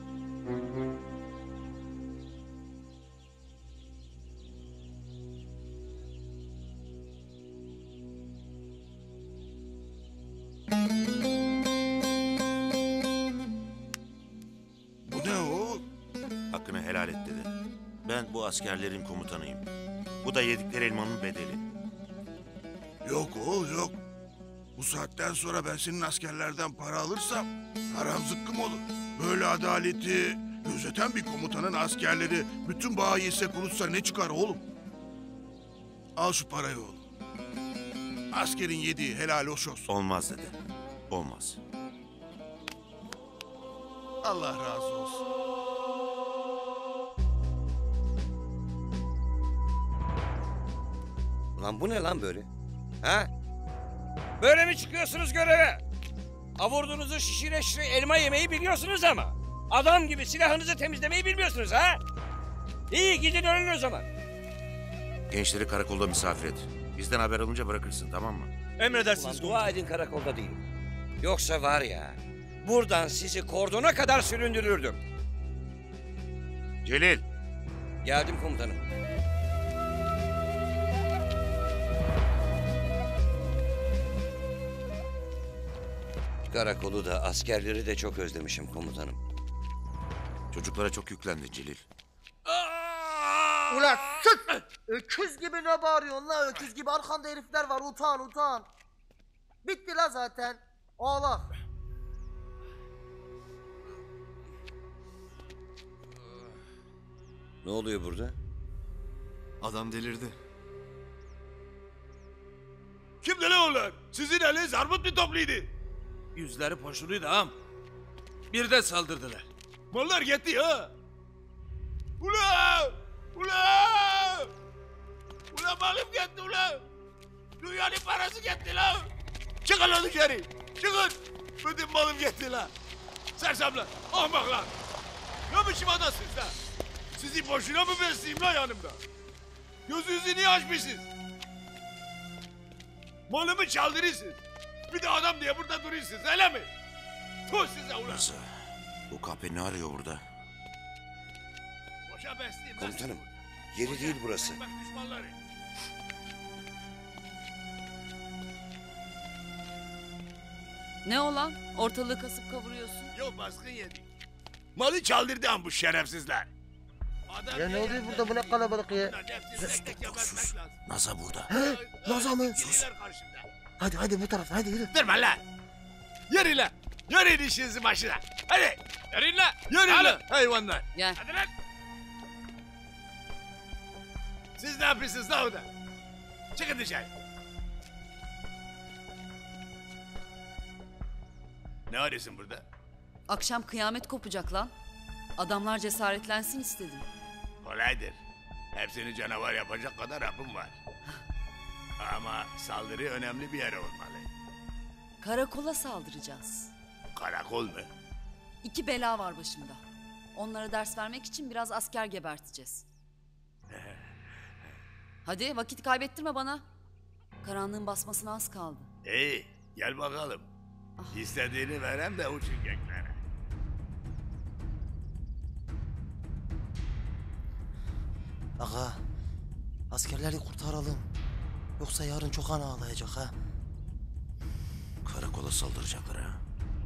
Bu ne o? Hakkını helal et dedi. Ben bu askerlerin komutanıyım. Bu da yedikleri elmanın bedeli. Yok oğul yok. Bu saatten sonra ben senin askerlerden para alırsam haram zıkkım olur. Böyle adaleti gözeten bir komutanın askerleri bütün bağı yese kurutsa ne çıkar oğlum? Al şu parayı oğlum. Askerin yediği helal hoş olsun. Olmaz dedi. Olmaz. Allah razı olsun. Lan bu ne lan böyle? Ha? Böyle mi çıkıyorsunuz göreve? Avurdunuzu şişire şişire elma yemeyi biliyorsunuz ama adam gibi silahınızı temizlemeyi bilmiyorsunuz ha? İyi gidin ölün o zaman. Gençleri karakolda misafir et. Bizden haber alınca bırakırsın, tamam mı? Emredersiniz. Dua edin karakolda değilim. Yoksa var ya, buradan sizi kordona kadar süründürürdüm. Celil. Geldim komutanım. Karakolu da askerleri de çok özlemişim komutanım. Çocuklara çok yüklendi Celil. Ulan sus! Öküz gibi ne bağırıyorsun la? Öküz gibi arkanda herifler var. Utan utan. Bitti la zaten. Ağla. Ne oluyor burada? Adam delirdi. Kimdi lan onlar? Sizin eliniz armut mu topluydu? Yüzleri poşuluydu ağam. Birden saldırdılar. Mallar gitti ha. Ulan! Ulan! Ulan malım gitti ulan! Dünyanın parası gitti lan! Çıkın lan dışarı! Çıkın! Bütün malım gitti lan! Sersemler! Ahmaklar! Ne biçim adamsınız lan? Sizi boşuna mı besleyeyim lan yanımda? Gözünüzü niye açmışsınız? Malımı çaldırırsınız. Bir de adam diye burada duruyorsunuz öyle mi? Tuh size ulan! Nasıl? Bu kahpe ne arıyor burada? Boşa besleyeyim. Komutanım, yeri değil burası. Bak düşmanları. Ne olan? Ortalığı kasıp kavuruyorsun. Yok baskın yedik. Malı çaldırdı bu şerefsizler. Adam Ya ne oluyor burada bu ne kalabalık ya? Sus. Naza burada. Naza mı? Sus. Hadi bu tarafa hadi yürü. Durma lan. Yürü lan. Yürüyün işinizin başına. Hadi. Yürüyün lan. Yürüyün lan hayvanlar. Gel. Hadi lan. Siz ne yapıyorsunuz lan orada? Çıkın dışarı. Ne arıyorsun burada? Akşam kıyamet kopacak lan. Adamlar cesaretlensin istedim. Kolaydır. Hepsini canavar yapacak kadar hapım var. Ama saldırı önemli bir yere olmalı. Karakola saldıracağız. Karakol mu? 2 bela var başımda. Onlara ders vermek için biraz asker geberteceğiz. Hadi vakit kaybettirme bana. Karanlığın basmasına az kaldı. İyi, gel bakalım. İstediğini verem de uçun göklere. Aga, askerleri kurtaralım. Yoksa yarın çok ana ağlayacak ha. Karakola saldıracaklar ha.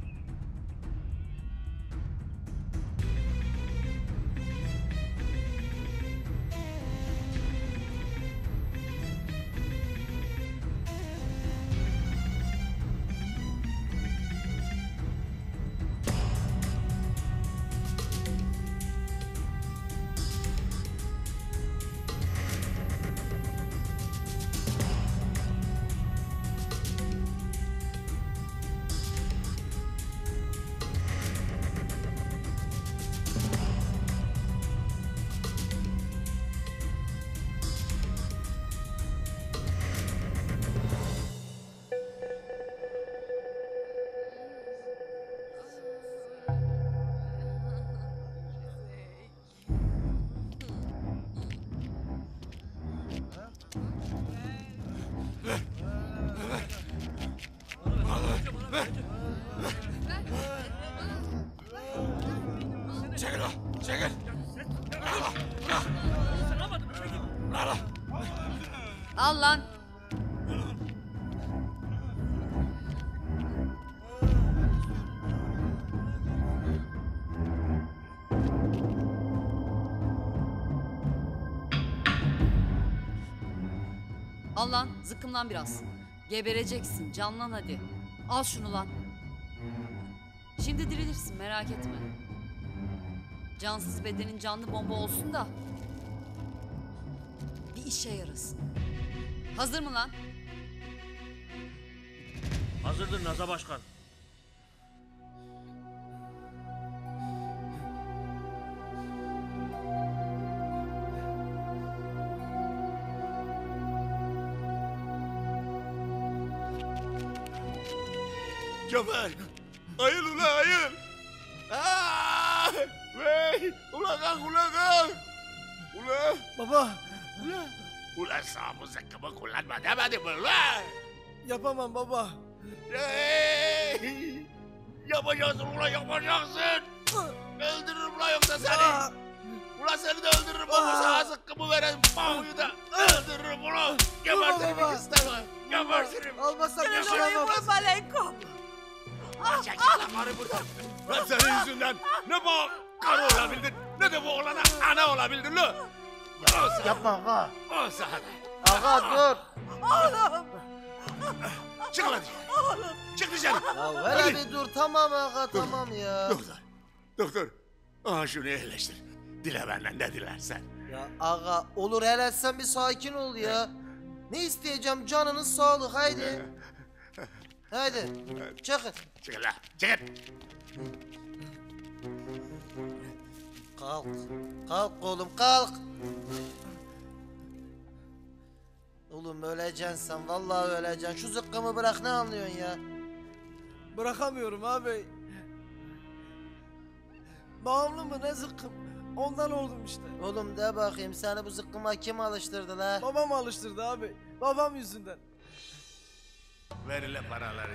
Çekil lan, çekil. Al lan. Al lan, zıkkımlan biraz. Gebereceksin, canlan hadi. Al şunu lan. Şimdi dirilirsin, merak etme. Cansız bedenin canlı bomba olsun da bir işe yarasın. Hazır mı lan? Hazırdır Naza Başkan. Cafer, Ayıl ula ayıl. Vey! Ula kalk ula kalk. Ula. Baba. Ula. Ula sağ bu zıkkımı kullanma demedim mi ula? Yapamam baba. Hey! Yapacaksın ula yapacaksın. Öldürürüm ula yoksa seni. Ula seni de öldürürüm ama sana zıkkımı veren Mahu'yu da öldürürüm ula. Gebertirim ikisini. Gebertirim. Almazsan Seni şurayı vurma Lenko. Çekil lan karı buradan. Lan senin yüzünden ne bu karı olabildin ne de bu oğlana ana olabildin lo. Yapma ağa. O sana. Ağa dur. Oğlum. Çık lan dışarı. Oğlum. Çık dışarı. Ya ver bir dur tamam ağa tamam ya. Doktor. Aha şunu iyileştir. Dile benden ne dilersen. Ya ağa olur hele sen bir sakin ol ya. Ne isteyeceğim canının sağlığı haydi. Haydi çıkın. Çıkın lan çıkın. Kalk. Kalk oğlum kalk. Oğlum öleceksin sen vallahi öleceksin. Şu zıkkımı bırak ne anlıyorsun ya? Bırakamıyorum abi. Bağımlı mı ne zıkkım? Ondan oldum işte. Oğlum de bakayım seni bu zıkkıma kim alıştırdı la? Babam alıştırdı abi. Babam yüzünden. Ver ile paraları.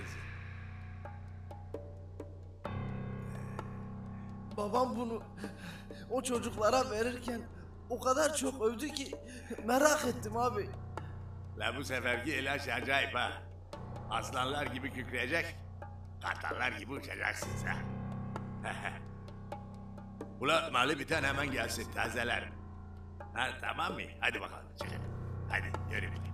Babam bunu o çocuklara verirken o kadar çok övdü ki merak ettim abi. La bu seferki ilaç acayip ha. Aslanlar gibi kükreyecek, kartallar gibi uçacaksın sen. Ula mali biten hemen gelsin tazeler. Ha tamam mı? Hadi bakalım çıkın. Hadi yürü bir.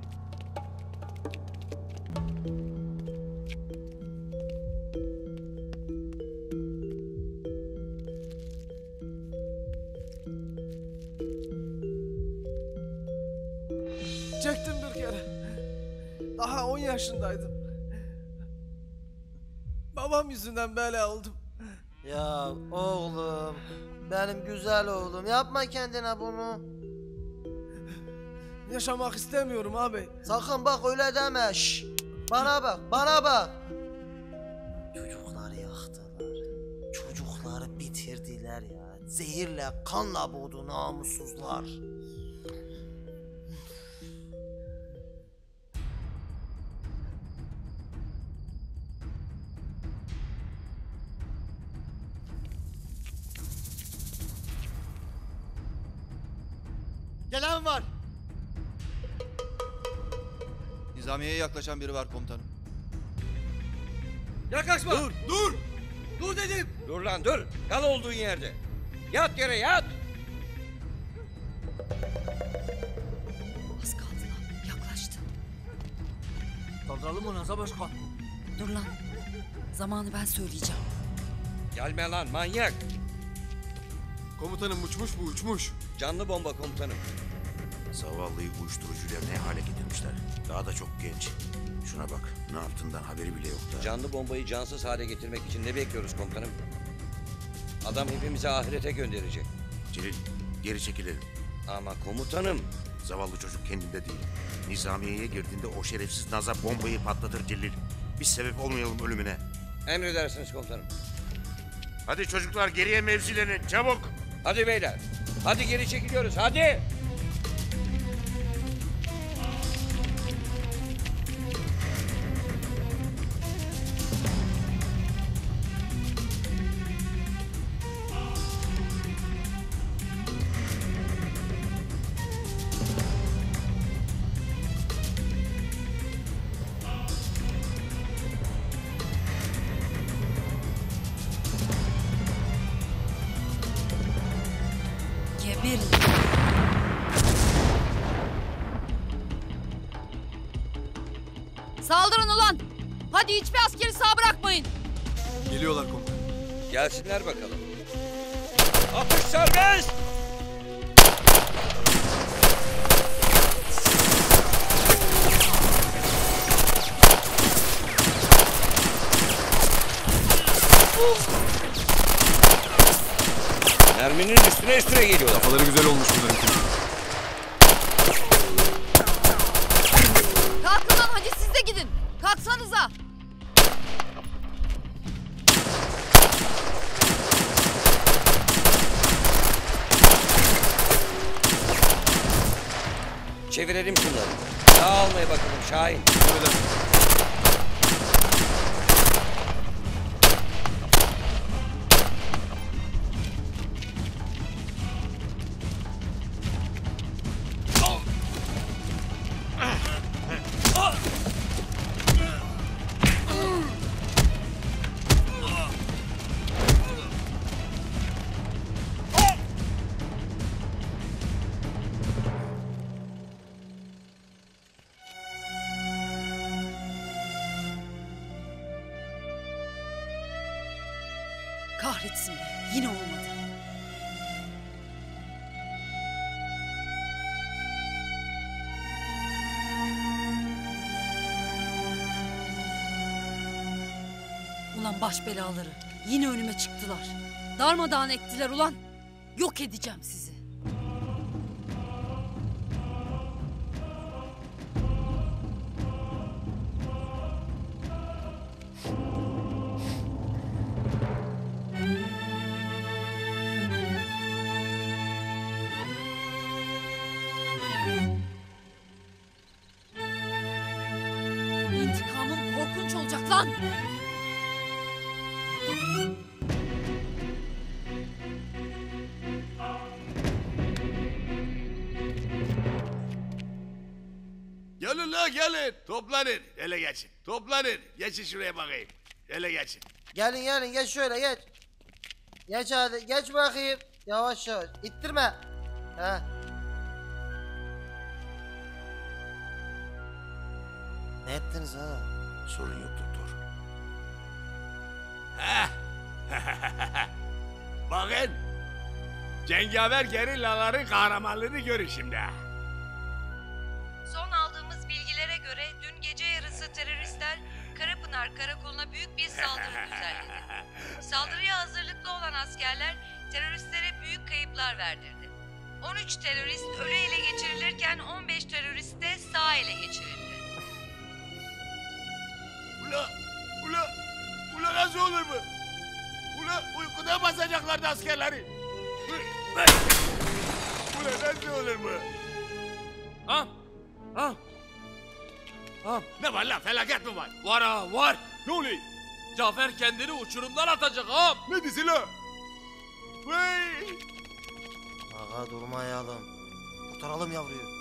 Çektim bir kere. Daha 10 yaşındaydım. Babam yüzünden böyle oldum. Ya oğlum, benim güzel oğlum yapma kendine bunu. Yaşamak istemiyorum abi. Sakın bak öyle deme. Şşş. Bana bak, bana bak. Çocukları yaktılar. Çocukları bitirdiler ya. Zehirle, kanla boğdu namussuzlar. Gelen var. Nizamiye'ye yaklaşan biri var komutanım. Yaklaşma. Dur, dur. Dur dedim. Dur lan dur. Kal olduğun yerde. Yat yere yat. Az kaldı lan. Yaklaştı. Kaldıralım onu Hasan Başkan. Dur lan. Zamanı ben söyleyeceğim. Gelme lan manyak. Komutanım uçmuş bu uçmuş. Canlı bomba komutanım. Zavallıyı uyuşturucuyla ne hale getirmişler. Daha da çok genç. Şuna bak, ne yaptığından haberi bile yok da. Canlı bombayı cansız hale getirmek için ne bekliyoruz komutanım? Adam hepimizi ahirete gönderecek. Celil, geri çekilelim. Ama komutanım. Zavallı çocuk kendinde değil. Nizamiye'ye girdiğinde o şerefsiz Naz'a bombayı patlatır Celil. Biz sebep olmayalım ölümüne. Emredersiniz komutanım. Hadi çocuklar geriye mevzilenin, çabuk. Hadi beyler. Hadi geri çekiliyoruz, hadi. Geberin. Saldırın ulan! Hadi hiçbir askeri sağ bırakmayın. Geliyorlar komutanım. Gelsinler bakalım. Atış serbest! Merminin üstüne geliyorlar. Kafaları güzel olmuş bunların. Kalkın lan hadi siz de gidin. Kalksanıza. Çevirelim şunları. Dağılmaya bakalım Şahin. Kahretsin be. Yine olmadı. Ulan baş belaları. Yine önüme çıktılar. Darmadağın ettiler ulan. Yok edeceğim sizi. İntikamım korkunç olacak lan. Gelin la gelin. Toplanın. Hele geçin. Toplanın. Geçin şuraya bakayım. Hele geçin. Gelin gelin geç şöyle geç. Geç hadi geç bakayım. Yavaş yavaş ittirme. He. Ne ettiniz ha? Sorun yok doktor. Bakın. Cengaver gerillaların kahramanlığını görün şimdi. Son aldığımız bilgilere göre dün gece yarısı teröristler Karapınar Karakolu'na büyük bir saldırı düzenledi. Saldırıya hazırlıklı olan askerler teröristlere büyük kayıplar verdirdi. 13 terörist ölü ele geçirilirken 15 terörist de sağ ele geçirildi. Ula nasıl olur bu? Ula uykuda basacaklardı askerleri. Ula nasıl olur bu? Ha? Ha? Ha? Ne var lan felaket mi var? Var ha var. Ne oluyor? Cafer kendini uçurumdan atacak ağam. Ne dizi la? Vay! Ağa durmayalım. Kurtaralım yavruyu.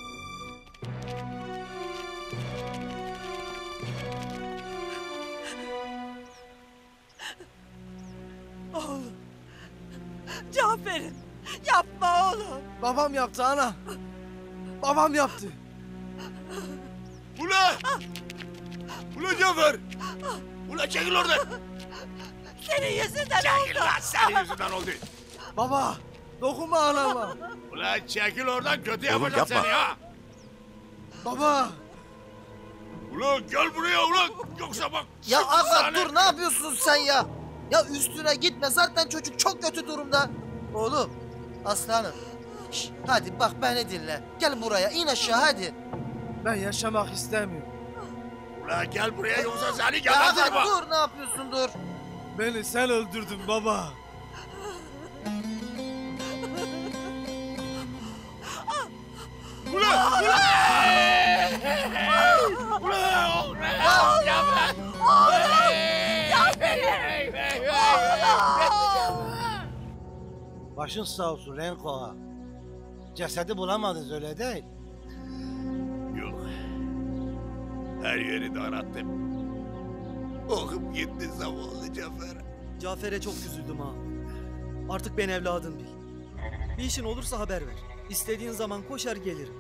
Oğlum. Cafer'im. Yapma oğlum. Babam yaptı ana. Babam yaptı. Ula! Ula Cafer! Ula çekil oradan! Senin yüzünden Çekil oldu. lan senin yüzünden oldu. Baba dokunma anama. Ula çekil oradan kötü Oğlum, yapacağım yapma. seni ha! Baba. Ula gel buraya ula! Yoksa bak... Ya şimdi aga sana- dur ne yapıyorsun sen ya? Ya üstüne gitme zaten çocuk çok kötü durumda. Oğlum aslanım. Şş, hadi bak beni dinle. Gel buraya in aşağı hadi. Ben yaşamak istemiyorum. Ula gel buraya yoksa seni Ya gebertirim aga ha! dur ne yapıyorsun dur. Beni sen öldürdün baba. Ula! Ula! Ula! Cafer! Başın sağ olsun Renko ağa. Cesedi bulamadınız öyle değil. Yok. Her yeri de arattım. Okup gitti zavallı Cafer. Cafer'e çok üzüldüm ha. Artık ben evladın bil. Bir işin olursa haber ver. İstediğin zaman koşar gelirim.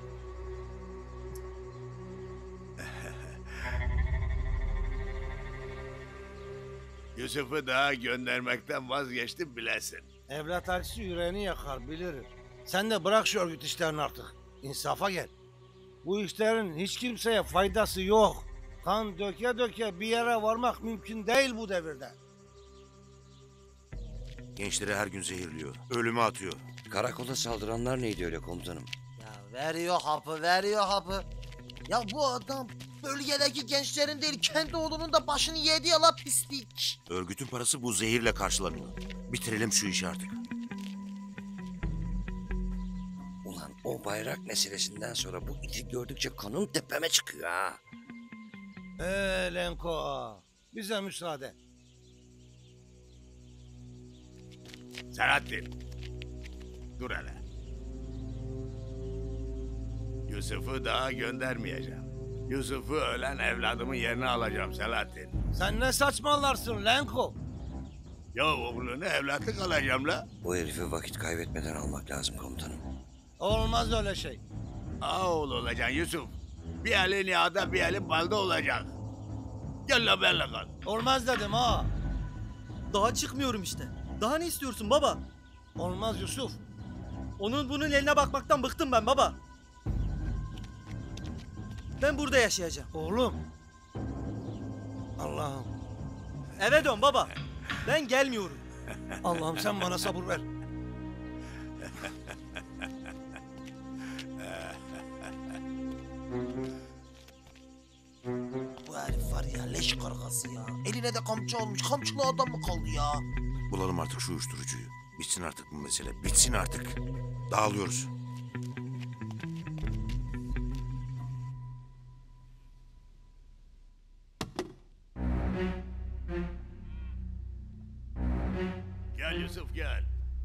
Yusuf'u daha göndermekten vazgeçtim bilesin. Evlat acısı yüreğini yakar bilirim. Sen de bırak şu örgüt işlerini artık. İnsafa gel. Bu işlerin hiç kimseye faydası yok. Kan döke döke bir yere varmak mümkün değil bu devirde. Gençleri her gün zehirliyor. Ölüme atıyor. Karakola saldıranlar neydi öyle komutanım? Ya veriyor hapı. Ya bu adam bölgedeki gençlerin değil kendi oğlunun da başını yedi ya la pislik. Örgütün parası bu zehirle karşılanıyor. Bitirelim şu işi artık. Ulan o bayrak meselesinden sonra bu iti gördükçe kanım tepeme çıkıyor ha. Lenko ağa, bize müsaade. Selahattin. Dur hele. Yusuf'u daha göndermeyeceğim. Yusuf'u ölen evladımın yerine alacağım Selahattin. Sen ne saçmalarsın Lenko? Ya oğlunu evlatlık alacağım la. Bu herifi vakit kaybetmeden almak lazım komutanım. Olmaz öyle şey. Ağoğlu olacaksın Yusuf. Bir elin yağda bir elin balda olacak. Gel la benle kal. Olmaz dedim ha. Daha çıkmıyorum işte. Daha ne istiyorsun baba? Olmaz Yusuf. Onun bunun eline bakmaktan bıktım ben baba. Ben burada yaşayacağım. Oğlum. Allah'ım. Eve dön baba. Ben gelmiyorum. Allah'ım sen bana sabır ver. Bu herif var ya leş kargası ya. Eline de kamçı almış. Kamçılı adam mı kaldı ya? Bulalım artık şu uyuşturucuyu. Bitsin artık bu mesele. Bitsin artık. Dağılıyoruz. Gel Yusuf gel.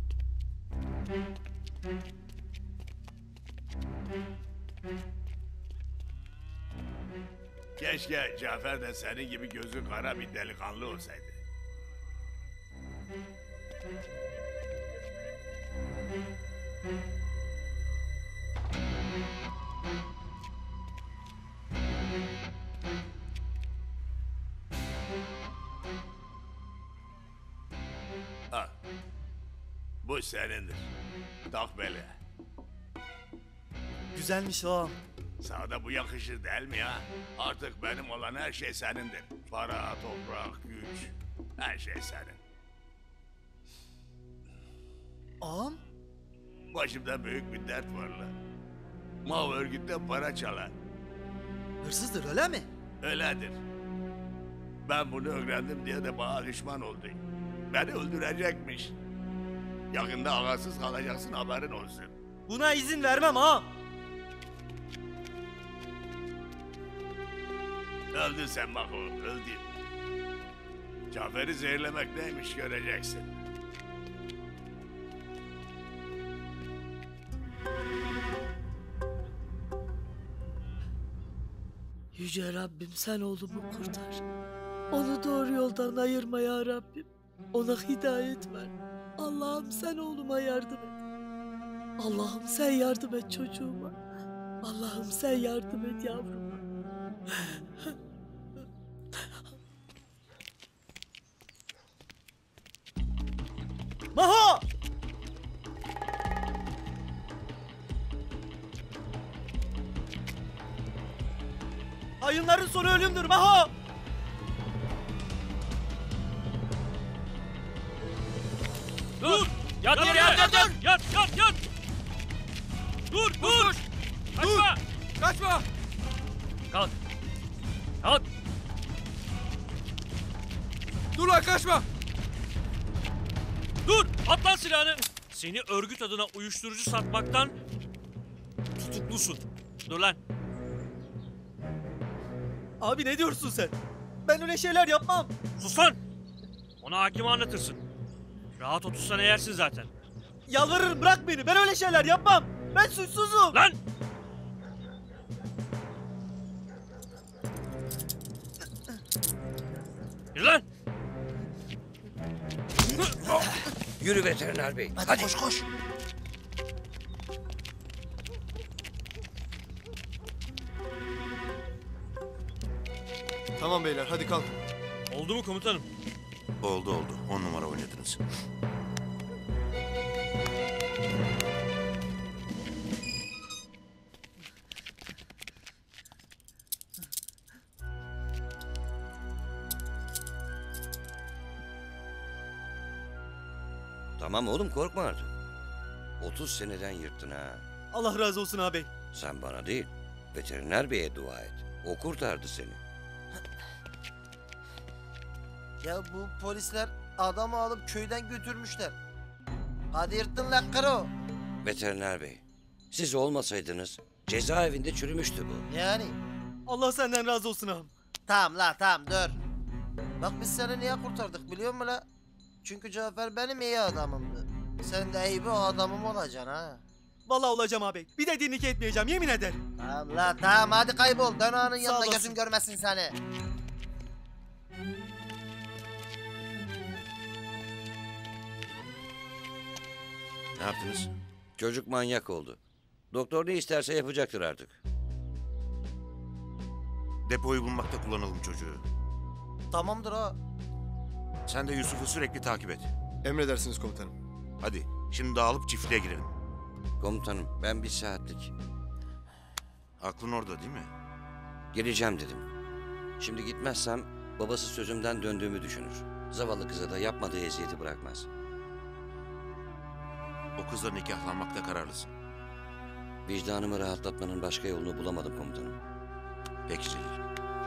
Keşke Cafer de senin gibi gözü kara bir delikanlı olsaydı. Al. Bu senindir. Tak bele. Güzelmiş ağam. Sana da bu yakışır değil mi ya? Artık benim olan her şey senindir. Para, toprak, güç. Her şey senin. Ağam? Başımda büyük bir dert var lan. Mav örgütten para çalar. Hırsızdır öyle mi? Öyledir. Ben bunu öğrendim diye de bana düşman oldu. Beni öldürecekmiş. Yakında ağasız kalacaksın haberin olsun. Buna izin vermem ağam. Öldün sen bak oğlum, öldün. Cafer'i zehirlemek neymiş göreceksin. Yüce Rabbim sen oğlumu kurtar. Onu doğru yoldan ayırma ya Rabbim. Ona hidayet ver. Allah'ım sen oğluma yardım et. Allah'ım sen yardım et çocuğuma. Allah'ım sen yardım et yavruma. Maho! Hayınların sonu ölümdür Maho! Dur! Yat yere yat! Yat! Yat! Dur! Dur! Kaçma! Kaçma! Kalk! Kalk! Dur lan kaçma! Dur! At lan silahını! Seni örgüt adına uyuşturucu satmaktan tutuklusun. Dur lan! Abi ne diyorsun sen? Ben öyle şeyler yapmam. Sus lan! Ona hakime anlatırsın. Rahat otursan yersin zaten. Yalvarırım bırak beni. Ben öyle şeyler yapmam. Ben suçsuzum. Lan! Yürü lan! Yürü veteriner bey. Hadi koş koş. Tamam beyler hadi kalk. Oldu mu komutanım? Oldu. 10 numara oynadınız. Tamam oğlum korkma artık. 30 seneden yırttın ha. Allah razı olsun ağabey. Sen bana değil, veteriner beye dua et. O kurtardı seni. Ya bu polisler adamı alıp köyden götürmüşler. Hadi yırttın lan karo. Veteriner bey, Siz olmasaydınız cezaevinde çürümüştü bu. Yani. Allah senden razı olsun ağam. Tamam la tamam dur. Bak biz seni niye kurtardık biliyor musun la? Çünkü Cafer benim iyi adamımdı. Sen de iyi bir adamım olacaksın ha. Vallahi olacağım abi. Bir de dinlik etmeyeceğim yemin ederim. Tamam la tamam hadi kaybol. Dön ağanın yanına olasın. gözüm görmesin seni. Ne yaptınız? Çocuk manyak oldu. Doktor ne isterse yapacaktır artık. Depoyu bulmakta kullanalım çocuğu. Tamamdır ha. Sen de Yusuf'u sürekli takip et. Emredersiniz komutanım. Hadi şimdi dağılıp çiftliğe girelim. Komutanım ben bir saatlik Aklın orada değil mi? geleceğim dedim. Şimdi gitmezsem babası sözümden döndüğümü düşünür. Zavallı kıza da yapmadığı eziyeti bırakmaz. O kızla nikahlanmakta kararlısın. Vicdanımı rahatlatmanın başka yolunu bulamadım komutanım. Peki Celil.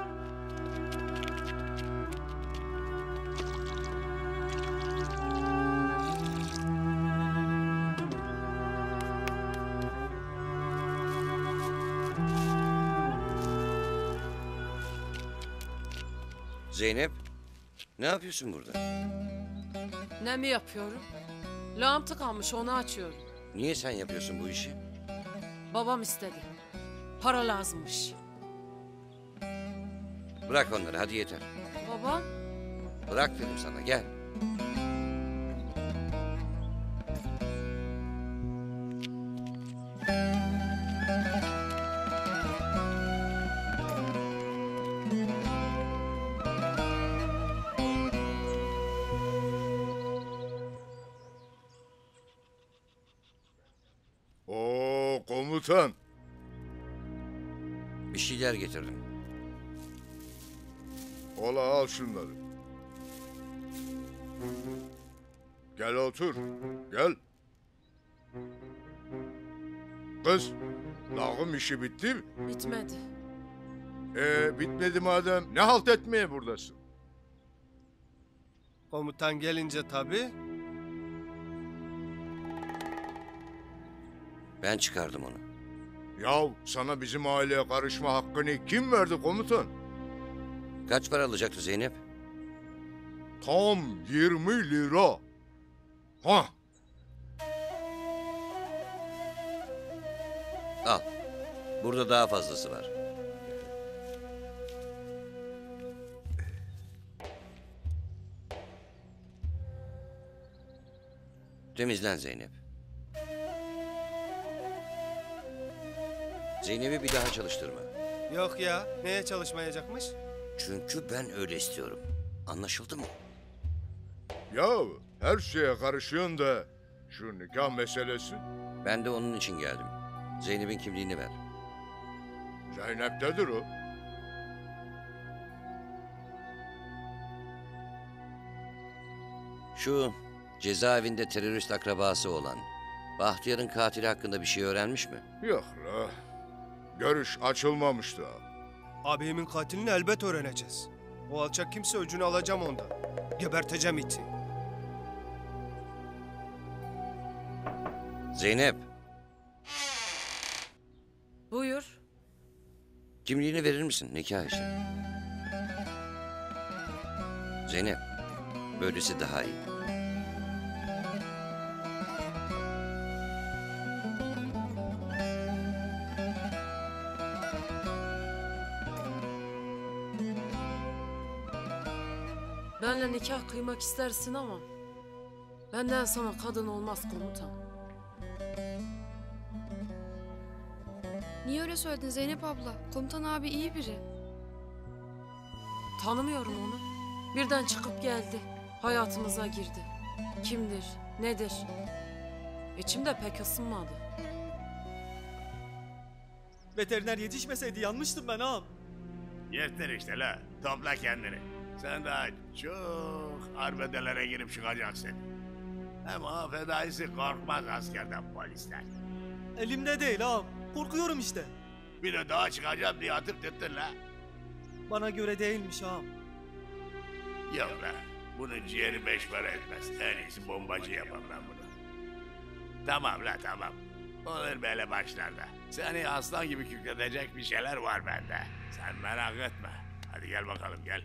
Zeynep, ne yapıyorsun burada? Ne mi yapıyorum? Lağım tıkanmış onu açıyorum. Niye sen yapıyorsun bu işi? Babam istedi. Para lazımmış. Bırak onları hadi yeter. Baba? Bırak dedim sana gel. Oo komutan. Bir şeyler getirdim. Ola al şunları. Gel otur. Gel. Kız, lağım işi bitti mi? Bitmedi. Bitmedi madem. Ne halt etmeye buradasın? Komutan gelince tabii. Ben çıkardım onu. Yahu sana bizim aileye karışma hakkını kim verdi komutan? Kaç para alacaktı Zeynep? Tam 20 lira. Ha. Al. Burada daha fazlası var. Temizlen Zeynep. Zeynep'i bir daha çalıştırma. Yok ya neye çalışmayacakmış? Çünkü ben öyle istiyorum. Anlaşıldı mı? Ya her şeye karışıyorsun da şu nikah meselesi. Ben de onun için geldim. Zeynep'in kimliğini ver. Zeynep'tedir o. Şu cezaevinde terörist akrabası olan Bahtiyar'ın katili hakkında bir şey öğrenmiş mi? Yok la. Görüş açılmamış da. Abimin katilini elbet öğreneceğiz. O alçak kimse öcünü alacağım ondan. Geberteceğim iti. Zeynep, Buyur. kimliğini verir misin nikah için? Zeynep, böylesi daha iyi. Benle nikah kıymak istersin ama benden sana kadın olmaz komutan. Niye öyle söyledin Zeynep abla? Komutan abi iyi biri. Tanımıyorum onu. Birden çıkıp geldi. Hayatımıza girdi. Kimdir? Nedir? İçimde pek ısınmadı. Veteriner yetişmeseydi yanmıştım ben ağam. Yeter işte la. Topla kendini. Sen daha çok arbedelere girip çıkacaksın. Ama fedaisi korkmaz askerden polisten. Elimde değil ağam. Korkuyorum işte. Bir de daha çıkacağım diye atıp tuttun la. Bana göre değilmiş ağam. Yok la. Bunun ciğeri 5 para etmez. En iyisi bombacı yapalım lan bunu. Tamam la tamam. Olur böyle başlarda. Seni aslan gibi kükredecek bir şeyler var bende. Sen merak etme. Hadi gel bakalım gel.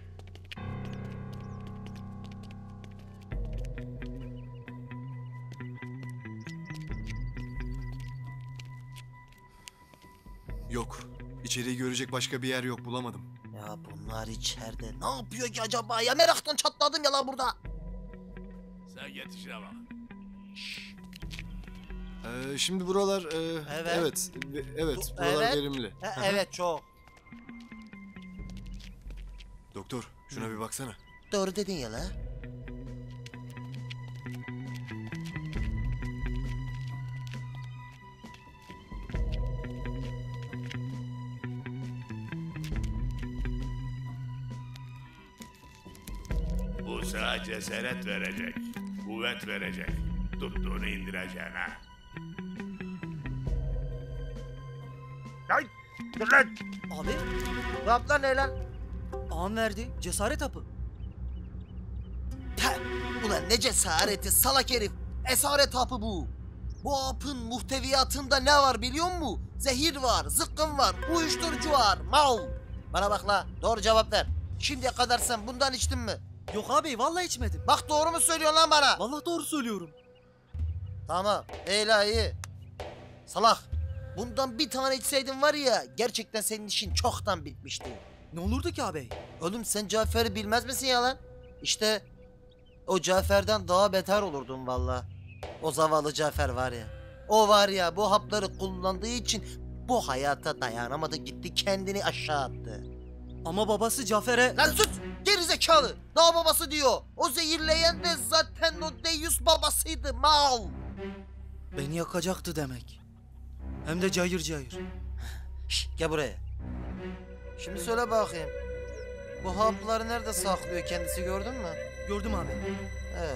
Yok. İçeriği görecek başka bir yer yok, bulamadım. Ya bunlar içeride ne yapıyor ki acaba ya? Meraktan çatladım ya lan burada. Sen git işine bak. Şimdi buralar... Evet. Evet, buralar Evet. verimli. Evet çok. Doktor, şuna bir baksana. Doğru dedin ya la. Bu sana cesaret verecek. Kuvvet verecek. Tuttuğunu indireceksin ha. Lan! Dur lan! Abi Bu haplar ne lan? ağam verdi cesaret hapı. Teh! Ulan ne cesareti salak herif. Esaret hapı bu. Bu hapın muhteviyatında ne var biliyor musun? Zehir var, zıkkım var, uyuşturucu var, mal. Bana bak la, doğru cevap ver. Şimdiye kadar sen bundan içtin mi? Yok abi vallahi içmedim. Bak doğru mu söylüyorsun lan bana? Vallahi doğru söylüyorum. Tamam, iyi. Salak, bundan bir tane içseydin var ya, gerçekten senin işin çoktan bitmişti. Ne olurdu ki abi? Oğlum sen Cafer'i bilmez misin ya lan? İşte o Cafer'den daha beter olurdun valla. O zavallı Cafer var ya. O var ya bu hapları kullandığı için bu hayata dayanamadı, gitti kendini aşağı attı. Ama babası Cafer'e... Lan sus! Gerizekalı! Daha babası diyor. O zehirleyen de zaten o deyyus babasıydı, mal! Beni yakacaktı demek. Hem de cayır cayır. Şşt, gel buraya. Şimdi söyle bakayım. Bu hapları nerede saklıyor kendisi, gördün mü? Gördüm abi. Evet.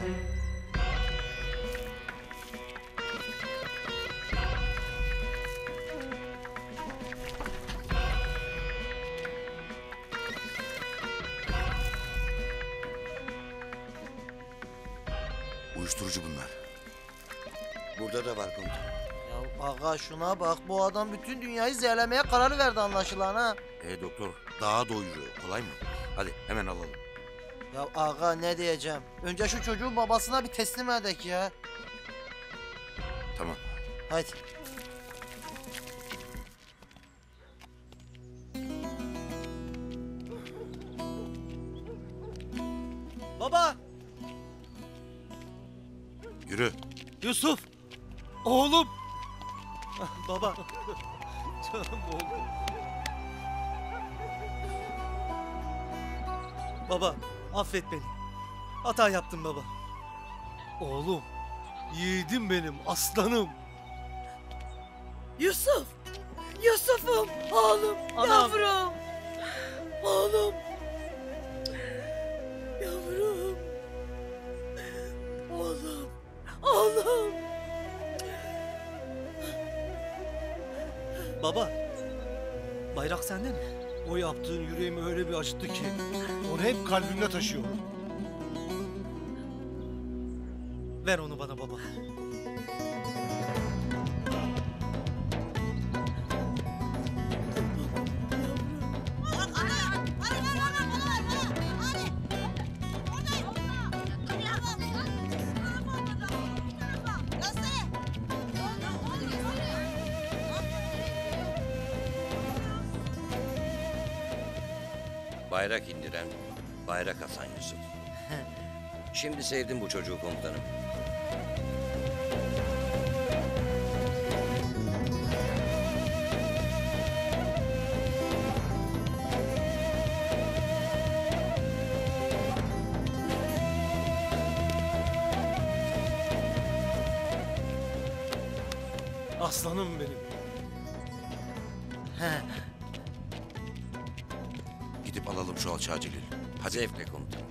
Uyuşturucu bunlar. Burada da var komutanım. Ya aga şuna bak, bu adam bütün dünyayı zehirlemeye karar verdi anlaşılan ha. Doktor, daha doyuruyor. Kolay mı? Hadi hemen alalım. Ya aga ne diyeceğim? Önce şu çocuğu babasına bir teslim edek ya. Tamam. Hadi. Baba! Yürü. Yusuf! Oğlum! Baba! Canım oğlum. Baba, affet beni. Hata yaptım baba. Oğlum, yiğidim benim, aslanım. Yusuf! Yusuf'um! Oğlum! Anam. Yavrum! Oğlum! Yavrum! Oğlum! Oğlum! Baba, bayrak sende mi? O yaptığın yüreğimi öyle bir acıttı ki onu hep kalbimde taşıyorum. Ver onu bana baba. Bayrak indiren, bayrak asan Yusuf. Şimdi sevdim bu çocuğu komutanım. Aslanım benim. Gidip alalım şu alçağı Celil. Hadi. Zevkle komutanım.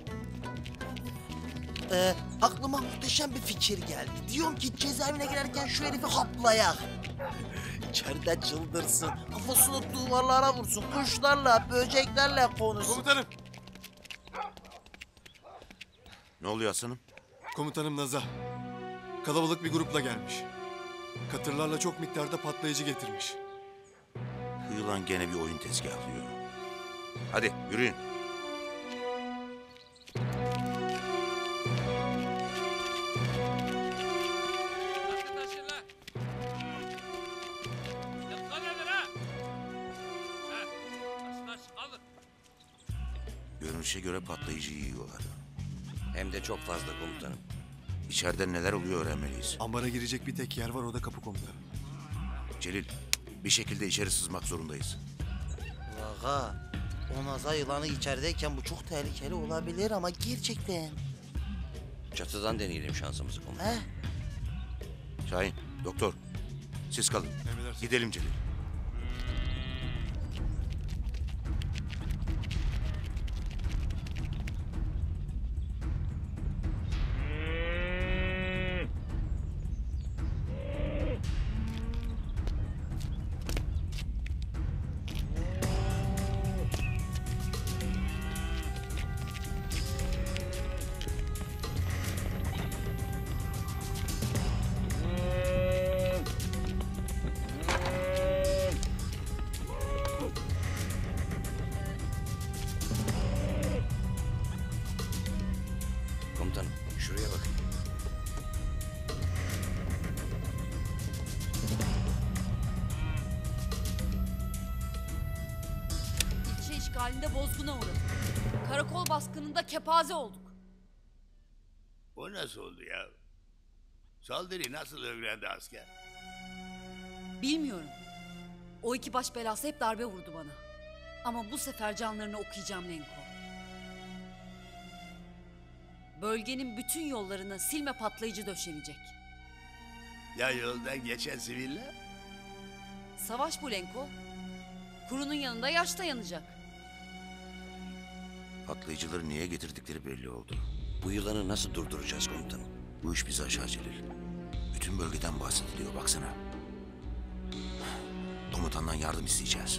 Aklıma muhteşem bir fikir geldi. Diyorum ki cezaevine girerken şu herifi haplayak. İçeride çıldırsın. Kafasını duvarlara vursun. Kuşlarla, böceklerle konuşsun. Komutanım. Ne oluyor aslanım? Komutanım Naza. Kalabalık bir grupla gelmiş. Katırlarla çok miktarda patlayıcı getirmiş. Yılan gene bir oyun tezgahlıyor. Hadi yürüyün. Görünüşe göre patlayıcı yiyorlar. Hem de çok fazla komutanım. İçeride neler oluyor öğrenmeliyiz. Ambara girecek bir tek yer var, o da kapı komutanım. Celil, bir şekilde içeri sızmak zorundayız. Ağa, o naza yılanı içerideyken bu çok tehlikeli olabilir ama gerçekten. Çatıdan deneyelim şansımızı komutanım. Şahin, doktor, siz kalın. Gidelim Celil. Komutanım şuraya bakın. İlçe işgalinde bozguna uğradık. Karakol baskınında kepaze olduk. O nasıl oldu ya? Saldırıyı nasıl öğrendi asker? Bilmiyorum. O iki baş belası hep darbe vurdu bana. Ama bu sefer canlarını okuyacağım Lenko. Bölgenin bütün yollarına silme patlayıcı döşenecek. Ya yoldan geçen siviller? Savaş bu Lenko. Kurunun yanında yaş da yanacak. Patlayıcıları niye getirdikleri belli oldu. Bu yılanı nasıl durduracağız komutanım? Bu iş bizi aşar Celil. Bütün bölgeden bahsediliyor baksana. Komutandan yardım isteyeceğiz.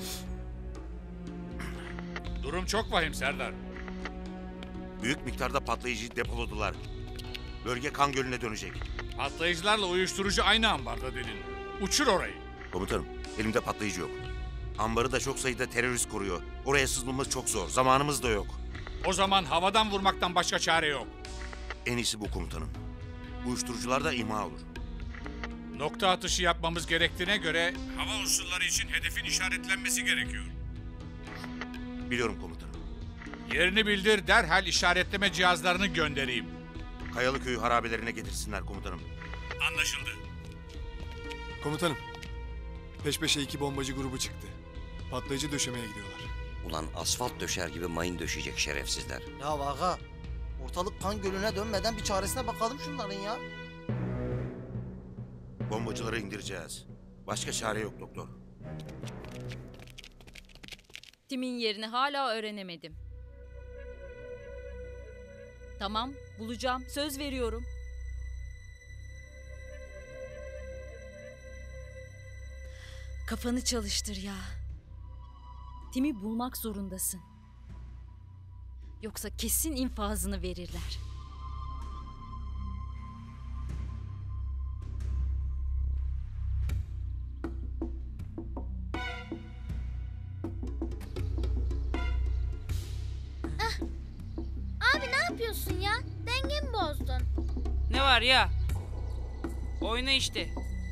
Durum çok vahim Serdar. Büyük miktarda patlayıcıyı depoladılar. Bölge kan gölüne dönecek. Patlayıcılarla uyuşturucu aynı ambarda dedin. Uçur orayı. Komutanım, elimde patlayıcı yok. Ambarı da çok sayıda terörist koruyor. Oraya sızmamız çok zor. Zamanımız da yok. O zaman havadan vurmaktan başka çare yok. En iyisi bu komutanım. Uyuşturucular da imha olur. Nokta atışı yapmamız gerektiğine göre hava unsurları için hedefin işaretlenmesi gerekiyor. Biliyorum komutanım. Yerini bildir, derhal işaretleme cihazlarını göndereyim. Kayalıköy harabelerine getirsinler komutanım. Anlaşıldı. Komutanım, peş peşe 2 bombacı grubu çıktı. Patlayıcı döşemeye gidiyorlar. Ulan asfalt döşer gibi mayın döşeyecek şerefsizler. Ya ağa, ortalık kan gölüne dönmeden bir çaresine bakalım şunların ya. Bombacıları indireceğiz. Başka çare yok doktor. Tim'in yerini hala öğrenemedim. Tamam, bulacağım. Söz veriyorum. Kafanı çalıştır ya. Tim'i bulmak zorundasın. Yoksa kesin infazını verirler. Abi ne yapıyorsun ya? Dengemi bozdun. Ne var ya? Oyna işte.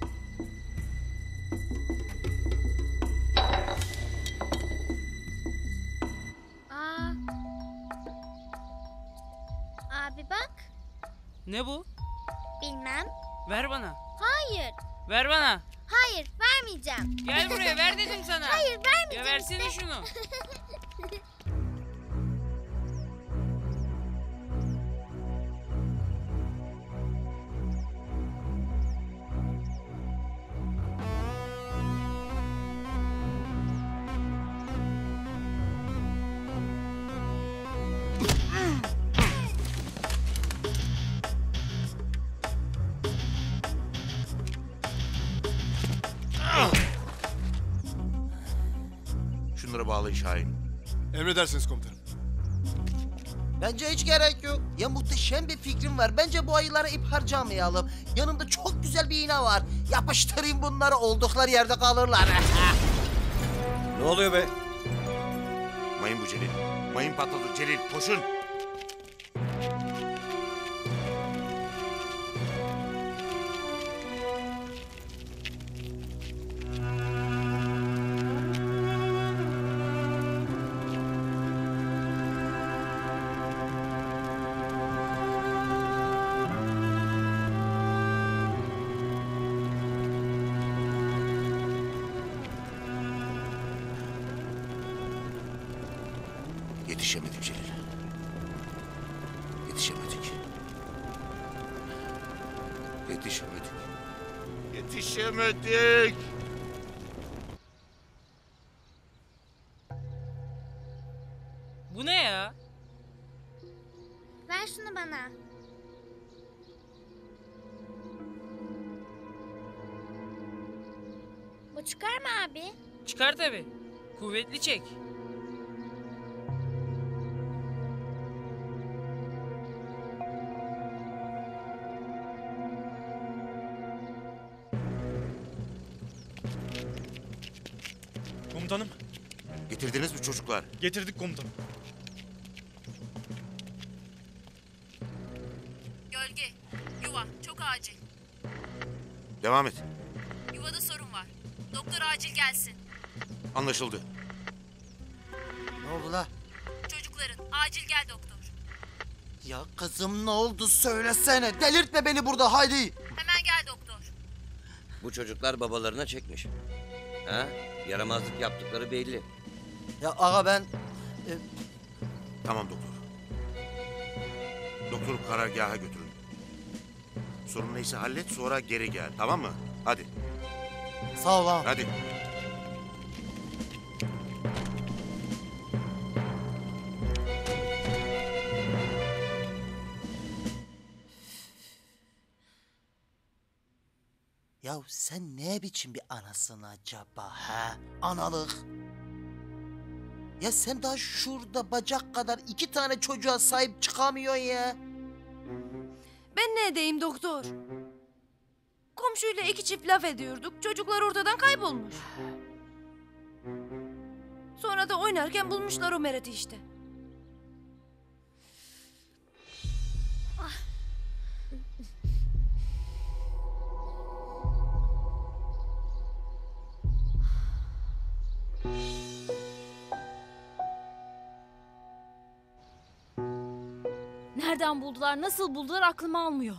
Aa. Abi bak. Ne bu? Bilmem. Ver bana. Hayır. Ver bana. Hayır vermeyeceğim. Gel buraya, ver dedim sana. Hayır vermeyeceğim Ya versene işte. şunu. Şunları bağlayın Şahin. Emredersiniz komutanım. Bence hiç gerek yok. Ya muhteşem bir fikrim var. Bence bu ayılara ip harcamayalım. Yanımda çok güzel bir iğne var. Yapıştırayım bunları, oldukları yerde kalırlar. Ne oluyor be? Mayın bu Celil. Mayın patladı Celil. Koşun. Yetişemedik Celil. Yetişemedik. Yetişemedik. Yetişemedik. Bu ne ya? Ver şunu bana. Bu çıkar mı abi? Çıkar tabi. Kuvvetli çek. Komutanım. Getirdiniz mi çocuklar? Getirdik komutanım. Gölge, yuva, çok acil. Devam et. Yuvada sorun var. Doktor acil gelsin. Anlaşıldı. Ne oldu la? Çocukların, acil gel doktor. Ya kızım ne oldu söylesene. Delirtme beni burada, haydi. Hemen gel doktor. Bu çocuklar babalarına çekmiş. Ha? Yaramazlık yaptıkları belli. Ya ağa ben... Tamam doktor. Doktoru karargaha götürün. Sorun neyse hallet, sonra geri gel, tamam mı? Hadi. Sağ ol ağam. Hadi. Ya sen ne biçim bir anasın acaba ha? Analık. Ya sen daha şurada bacak kadar 2 tane çocuğa sahip çıkamıyorsun ya. Ben ne edeyim doktor? Komşuyla 2 çift laf ediyorduk. Çocuklar ortadan kaybolmuş. Sonra da oynarken bulmuşlar o mereti işte. Nereden buldular, nasıl buldular aklım almıyor.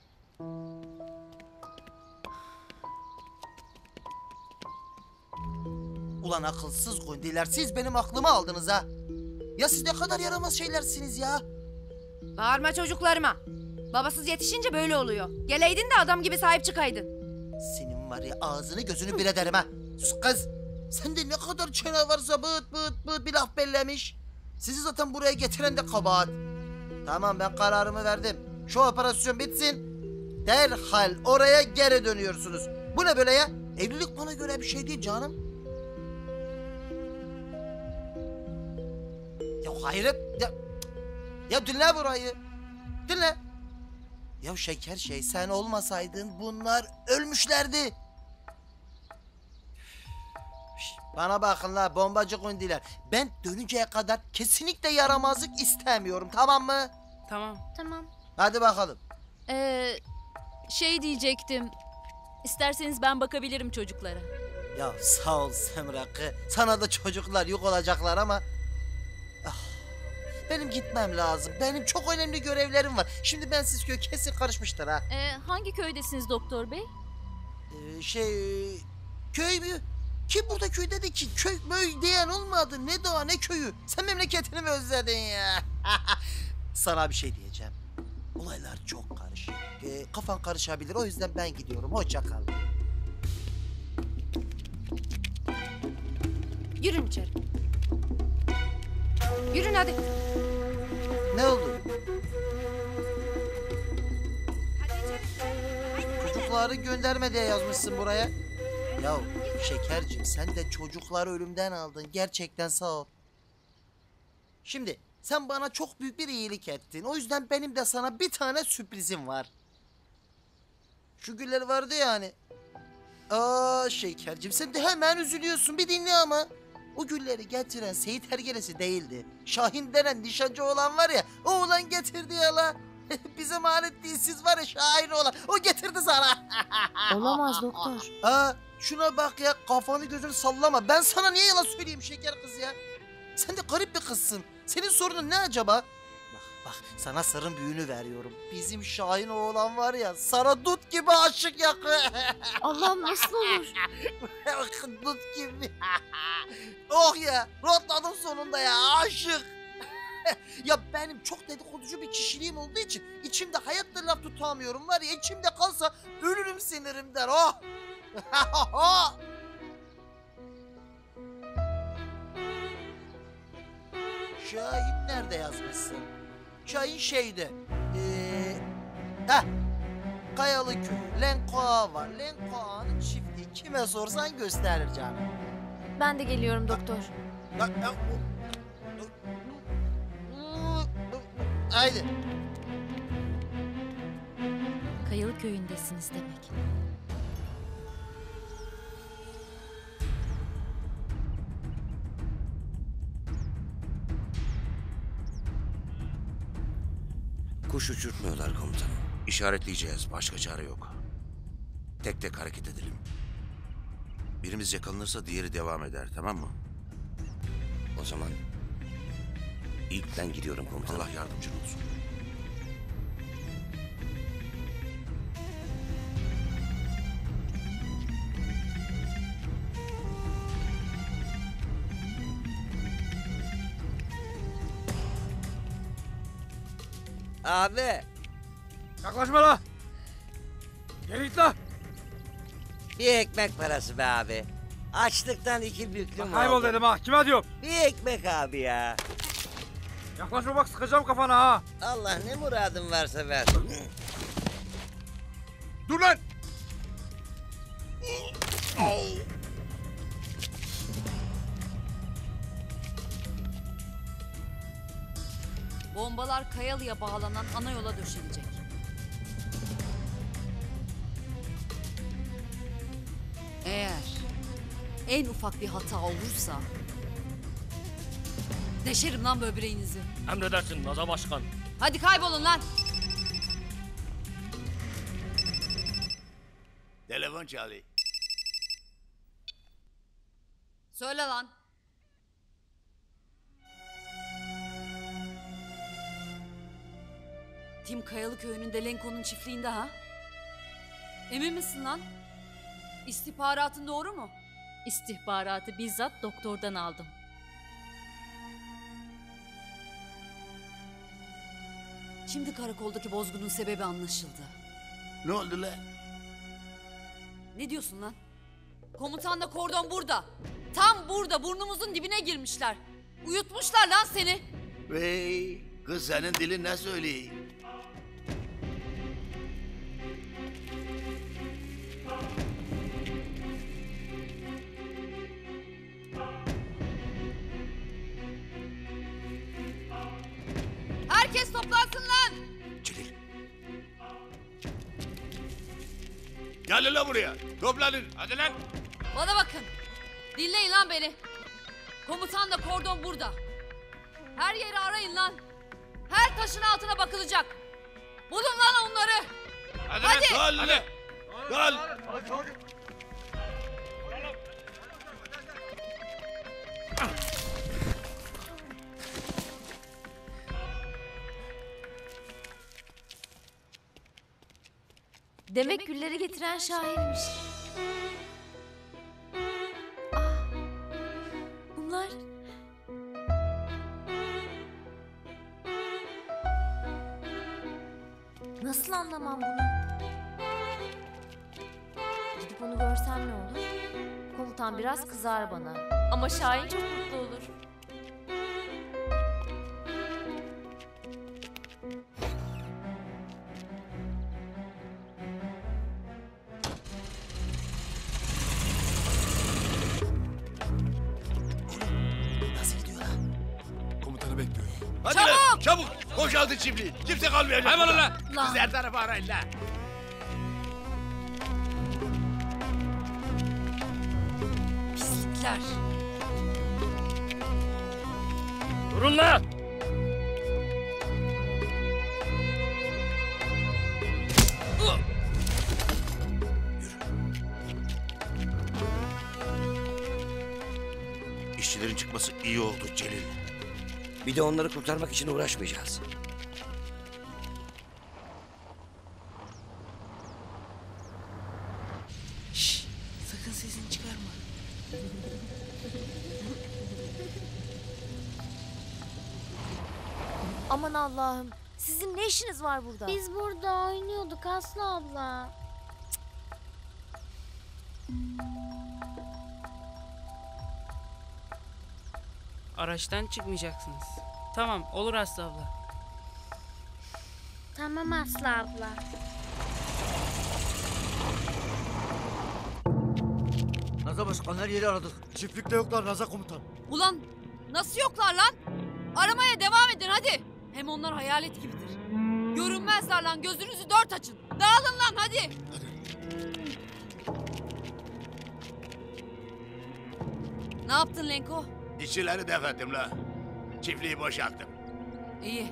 Ulan akılsız gundiler, siz benim aklımı aldınız ha. Ya siz ne kadar yaramaz şeylersiniz ya. Bağırma çocuklarıma. Babasız yetişince böyle oluyor. Geleydin de adam gibi sahip çıkaydın. Senin var ya ağzını gözünü bir ederim ha. Sus kız. Sen de ne kadar çene varsa bıt bıt bıt bir laf bellemiş. Sizi zaten buraya getiren de kabahat. Tamam, ben kararımı verdim. Şu operasyon bitsin. Derhal oraya geri dönüyorsunuz. Bu ne böyle ya? Evlilik bana göre bir şey değil canım. Ya hayret. Ya dinle burayı. Dinle. Ya şeker şey, sen olmasaydın bunlar ölmüşlerdi. Bana bakın la bombacı kundiler. Ben dönünceye kadar kesinlikle yaramazlık istemiyorum, tamam mı? Tamam. Tamam. Hadi bakalım. Şey diyecektim. İsterseniz ben bakabilirim çocuklara. Ya sağ ol Semrakı. Sana da çocuklar yük olacaklar ama... benim gitmem lazım. Benim çok önemli görevlerim var. Şimdi ben siz köy kesin karışmıştır ha. Hangi köydesiniz doktor bey? Köy mü? Kim burada köy dedi ki? Köy möy diyen olmadı. Ne doğa ne köyü. Sen memleketini mi özledin ya? Sana bir şey diyeceğim. Olaylar çok karışık. Kafan karışabilir. O yüzden ben gidiyorum. Hoşça kal. Yürün içeri. Yürün hadi. Ne oldu? Çocukları gönderme diye yazmışsın buraya. Ya şekercim, sen de çocukları ölümden aldın. Gerçekten sağ ol. Şimdi Sen bana çok büyük bir iyilik ettin. O yüzden benim de sana bir tane sürprizim var. Şu güller vardı ya hani. Aa şekercim, sen de hemen üzülüyorsun. Bir dinle ama. O gülleri getiren Seyit Hergelesi değildi. Şahin denen nişancı olan var ya, o olan getirdi ya la. Bizim alet değil, siz var ya Şahin olan. O getirdi sana. Olamaz doktor. Aa, şuna bak ya, kafanı gözünü sallama. Ben sana niye yalan söyleyeyim şeker kız ya? Sen de garip bir kızsın. Senin sorunun ne acaba? Bak sana sırrın büyüğünü veriyorum. Bizim Şahin oğlan var ya, sana dut gibi aşık yakı. Allah'ım nasıl olur? Dut gibi. Oh ya, rotladım sonunda ya, aşık. Ya benim çok dedikoducu bir kişiliğim olduğu için içimde hayatta laf tutamıyorum var ya, içimde kalsa ölürüm sinirimden. Oh. Şahin nerede yazmışsın? Şahin şeyde. Kayalı Köyü. Lenko Ağa var. Lenko Ağa'nın çiftliği. Kime sorsan gösterir canım. Ben de geliyorum doktor. Haydi. Kayalı köyündesiniz demek. Kuş uçurtmuyorlar komutanım. İşaretleyeceğiz. Başka çare yok. Tek tek hareket edelim. Birimiz yakalanırsa diğeri devam eder, tamam mı? O zaman ilk ben gidiyorum komutanım. Allah yardımcın olsun. Abi. Yaklaşma la. Geri git la. Bir ekmek parası be abi. Açlıktan iki büklüm oldu. Kaybol dedim ha. Kime diyorum? Bir ekmek abi ya. Yaklaşma bak, sıkacağım kafana ha. Allah ne muradın varsa ver. Dur lan! Bombalar Kayalı'ya bağlanan ana yola döşenecek. Eğer en ufak bir hata olursa deşerim lan böbreğinizi. Emredersin Naza Başkan. Hadi kaybolun lan. Telefon çalıyor. Söyle lan. Tim Kayalı Köyü'nün Delenko'nun çiftliğinde ha? Emin misin lan? İstihbaratın doğru mu? İstihbaratı bizzat doktordan aldım. Şimdi karakoldaki bozgunun sebebi anlaşıldı. Ne oldu lan? Ne diyorsun lan? Komutanla kordon burada. Tam burada, burnumuzun dibine girmişler. Uyutmuşlar lan seni. Vey, kız senin dilin ne söylüyor? Herkes toplansın lan. Gelin lan buraya. Toplanın. Hadi lan. Bana bakın. Dinleyin lan beni. Komutanla kordon burada. Her yeri arayın lan. Her taşın altına bakılacak. Bulun lan onları. Hadi. Gel. Hadi. Gel. Demek gülleri getiren Şahin'miş. Bunlar... Nasıl anlamam bunu? Gidip onu görsem ne olur? Komutan biraz kızar bana. Ama Şahin çok mutlu olur. Komutanı bekliyorum. Hadi Çabuk! lan, çabuk. Boşaltın çiftliği. Kimse kalmayacak. Hayvan burada. lan. Siz her tarafı arayın lan. Pislikler. Durun lan! İşçilerin çıkması iyi oldu Celil. Bir de onları kurtarmak için uğraşmayacağız. Şşş, sakın sesini çıkarma. Aman Allah'ım. Sizin ne işiniz var burada? Biz burada oynuyorduk Aslı abla. Araçtan çıkmayacaksınız. Tamam, olur Aslı abla. Tamam Aslı abla. Naza Başkan her yeri aradık. Çiftlikte yoklar Naza komutan. Ulan nasıl yoklar lan? Aramaya devam edin hadi. Hem onlar hayalet gibidir. Görünmezler lan, gözünüzü dört açın. Dağılın lan hadi. Ne yaptın Lenko? İşçileri def ettim la. Çiftliği boşalttım. İyi.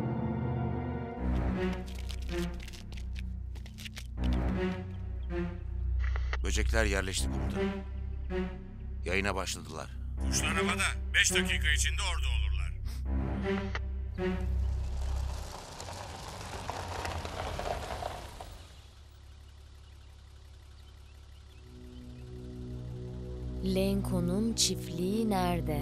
Böcekler yerleşti komutanım. Yayına başladılar. Kuşlar havada. 5 dakika içinde orada olurlar. Lenko'nun çiftliği nerede?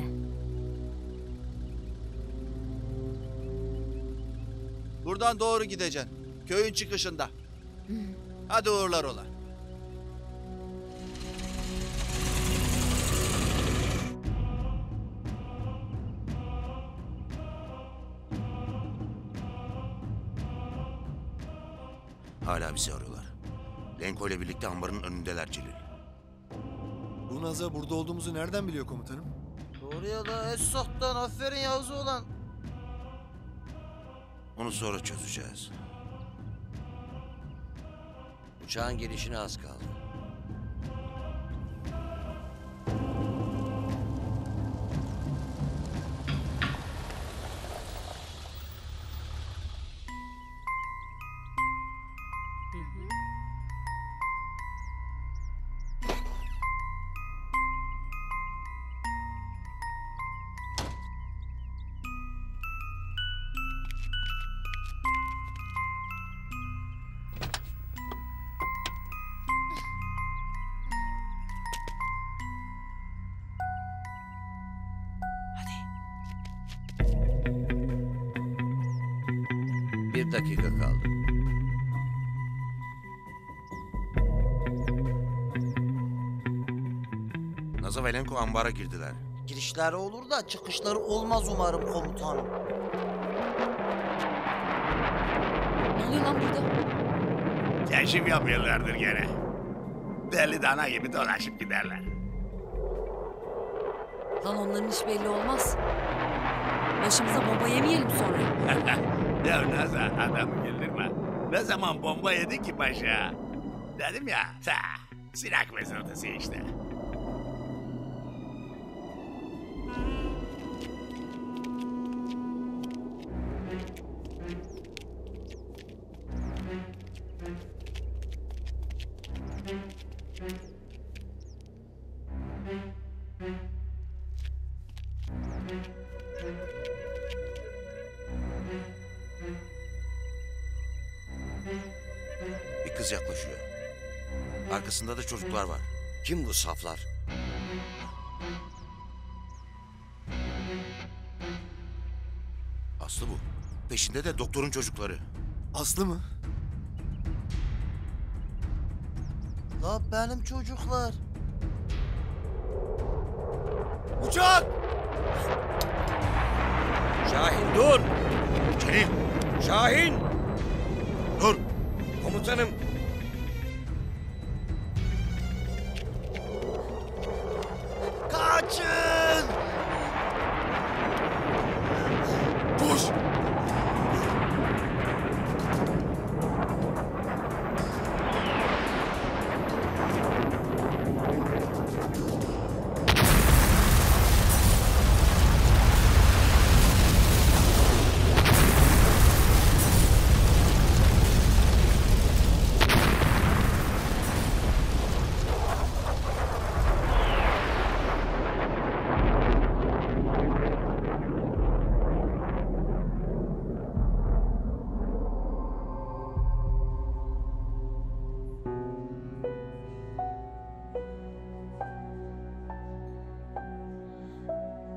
Buradan doğru gideceksin. Köyün çıkışında. Hadi uğurlar ola. Hala bizi arıyorlar. Lenko ile birlikte ambarın önündeler Celil. Bu Naza burada olduğumuzu nereden biliyor komutanım? Doğru ya da Esat'tan aferin Yavuz oğlan. Onu sonra çözeceğiz. Uçağın gelişine az kaldı. Bir dakika kaldı. Naza ve Lenko ambara girdiler. Girişleri olur da çıkışları olmaz umarım komutanım. Ne oluyor lan burada? Keşif yapıyorlardır gene. Deli dana gibi dolaşıp giderler. Lan onların iş belli olmaz. Başımıza bomba yemeyelim sonra. Ya Naza adamı güldürme. Ne zaman bomba yedi ki başa? Dedim ya, sinek mezırtısı işte. Bir kız yaklaşıyor. Arkasında da çocuklar var. Kim bu saflar? Aslı bu. Peşinde de doktorun çocukları. Aslı mı? La benim çocuklar. Uçak! Şahin dur! Celil! Şahin! Dur! Komutanım! Kaçın! Koş!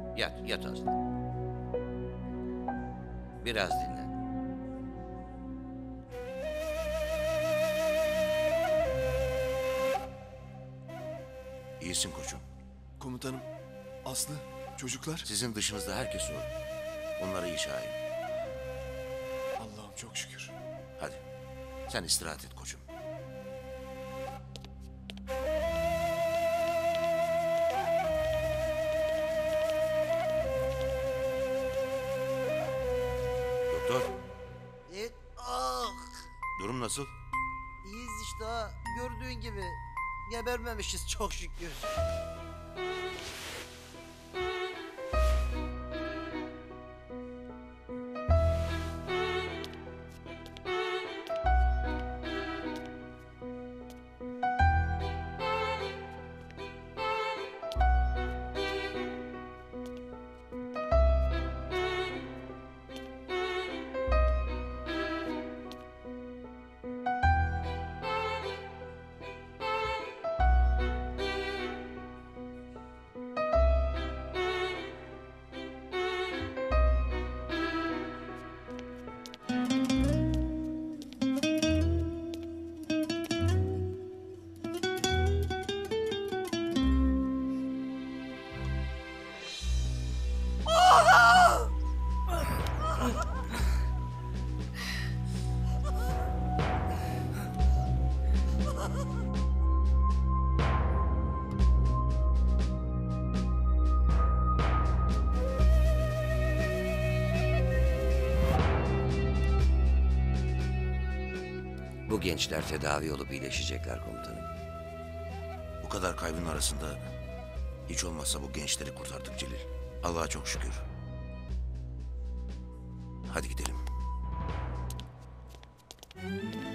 Yat aslan. Biraz dinlen. İyisin koçum. Komutanım, Aslı, çocuklar. Sizin dışınızda herkes o. Onlara iyi şahin. Allah'ım çok şükür. Hadi sen istirahat et koçum. Doktor, durum nasıl? İyiyiz işte ha. Gördüğün gibi. Gebermemişiz çok şükür. Bu gençler tedavi olup iyileşecekler komutanım. Bu kadar kaybın arasında hiç olmazsa bu gençleri kurtardık Celil. Allah'a çok şükür. Hadi gidelim.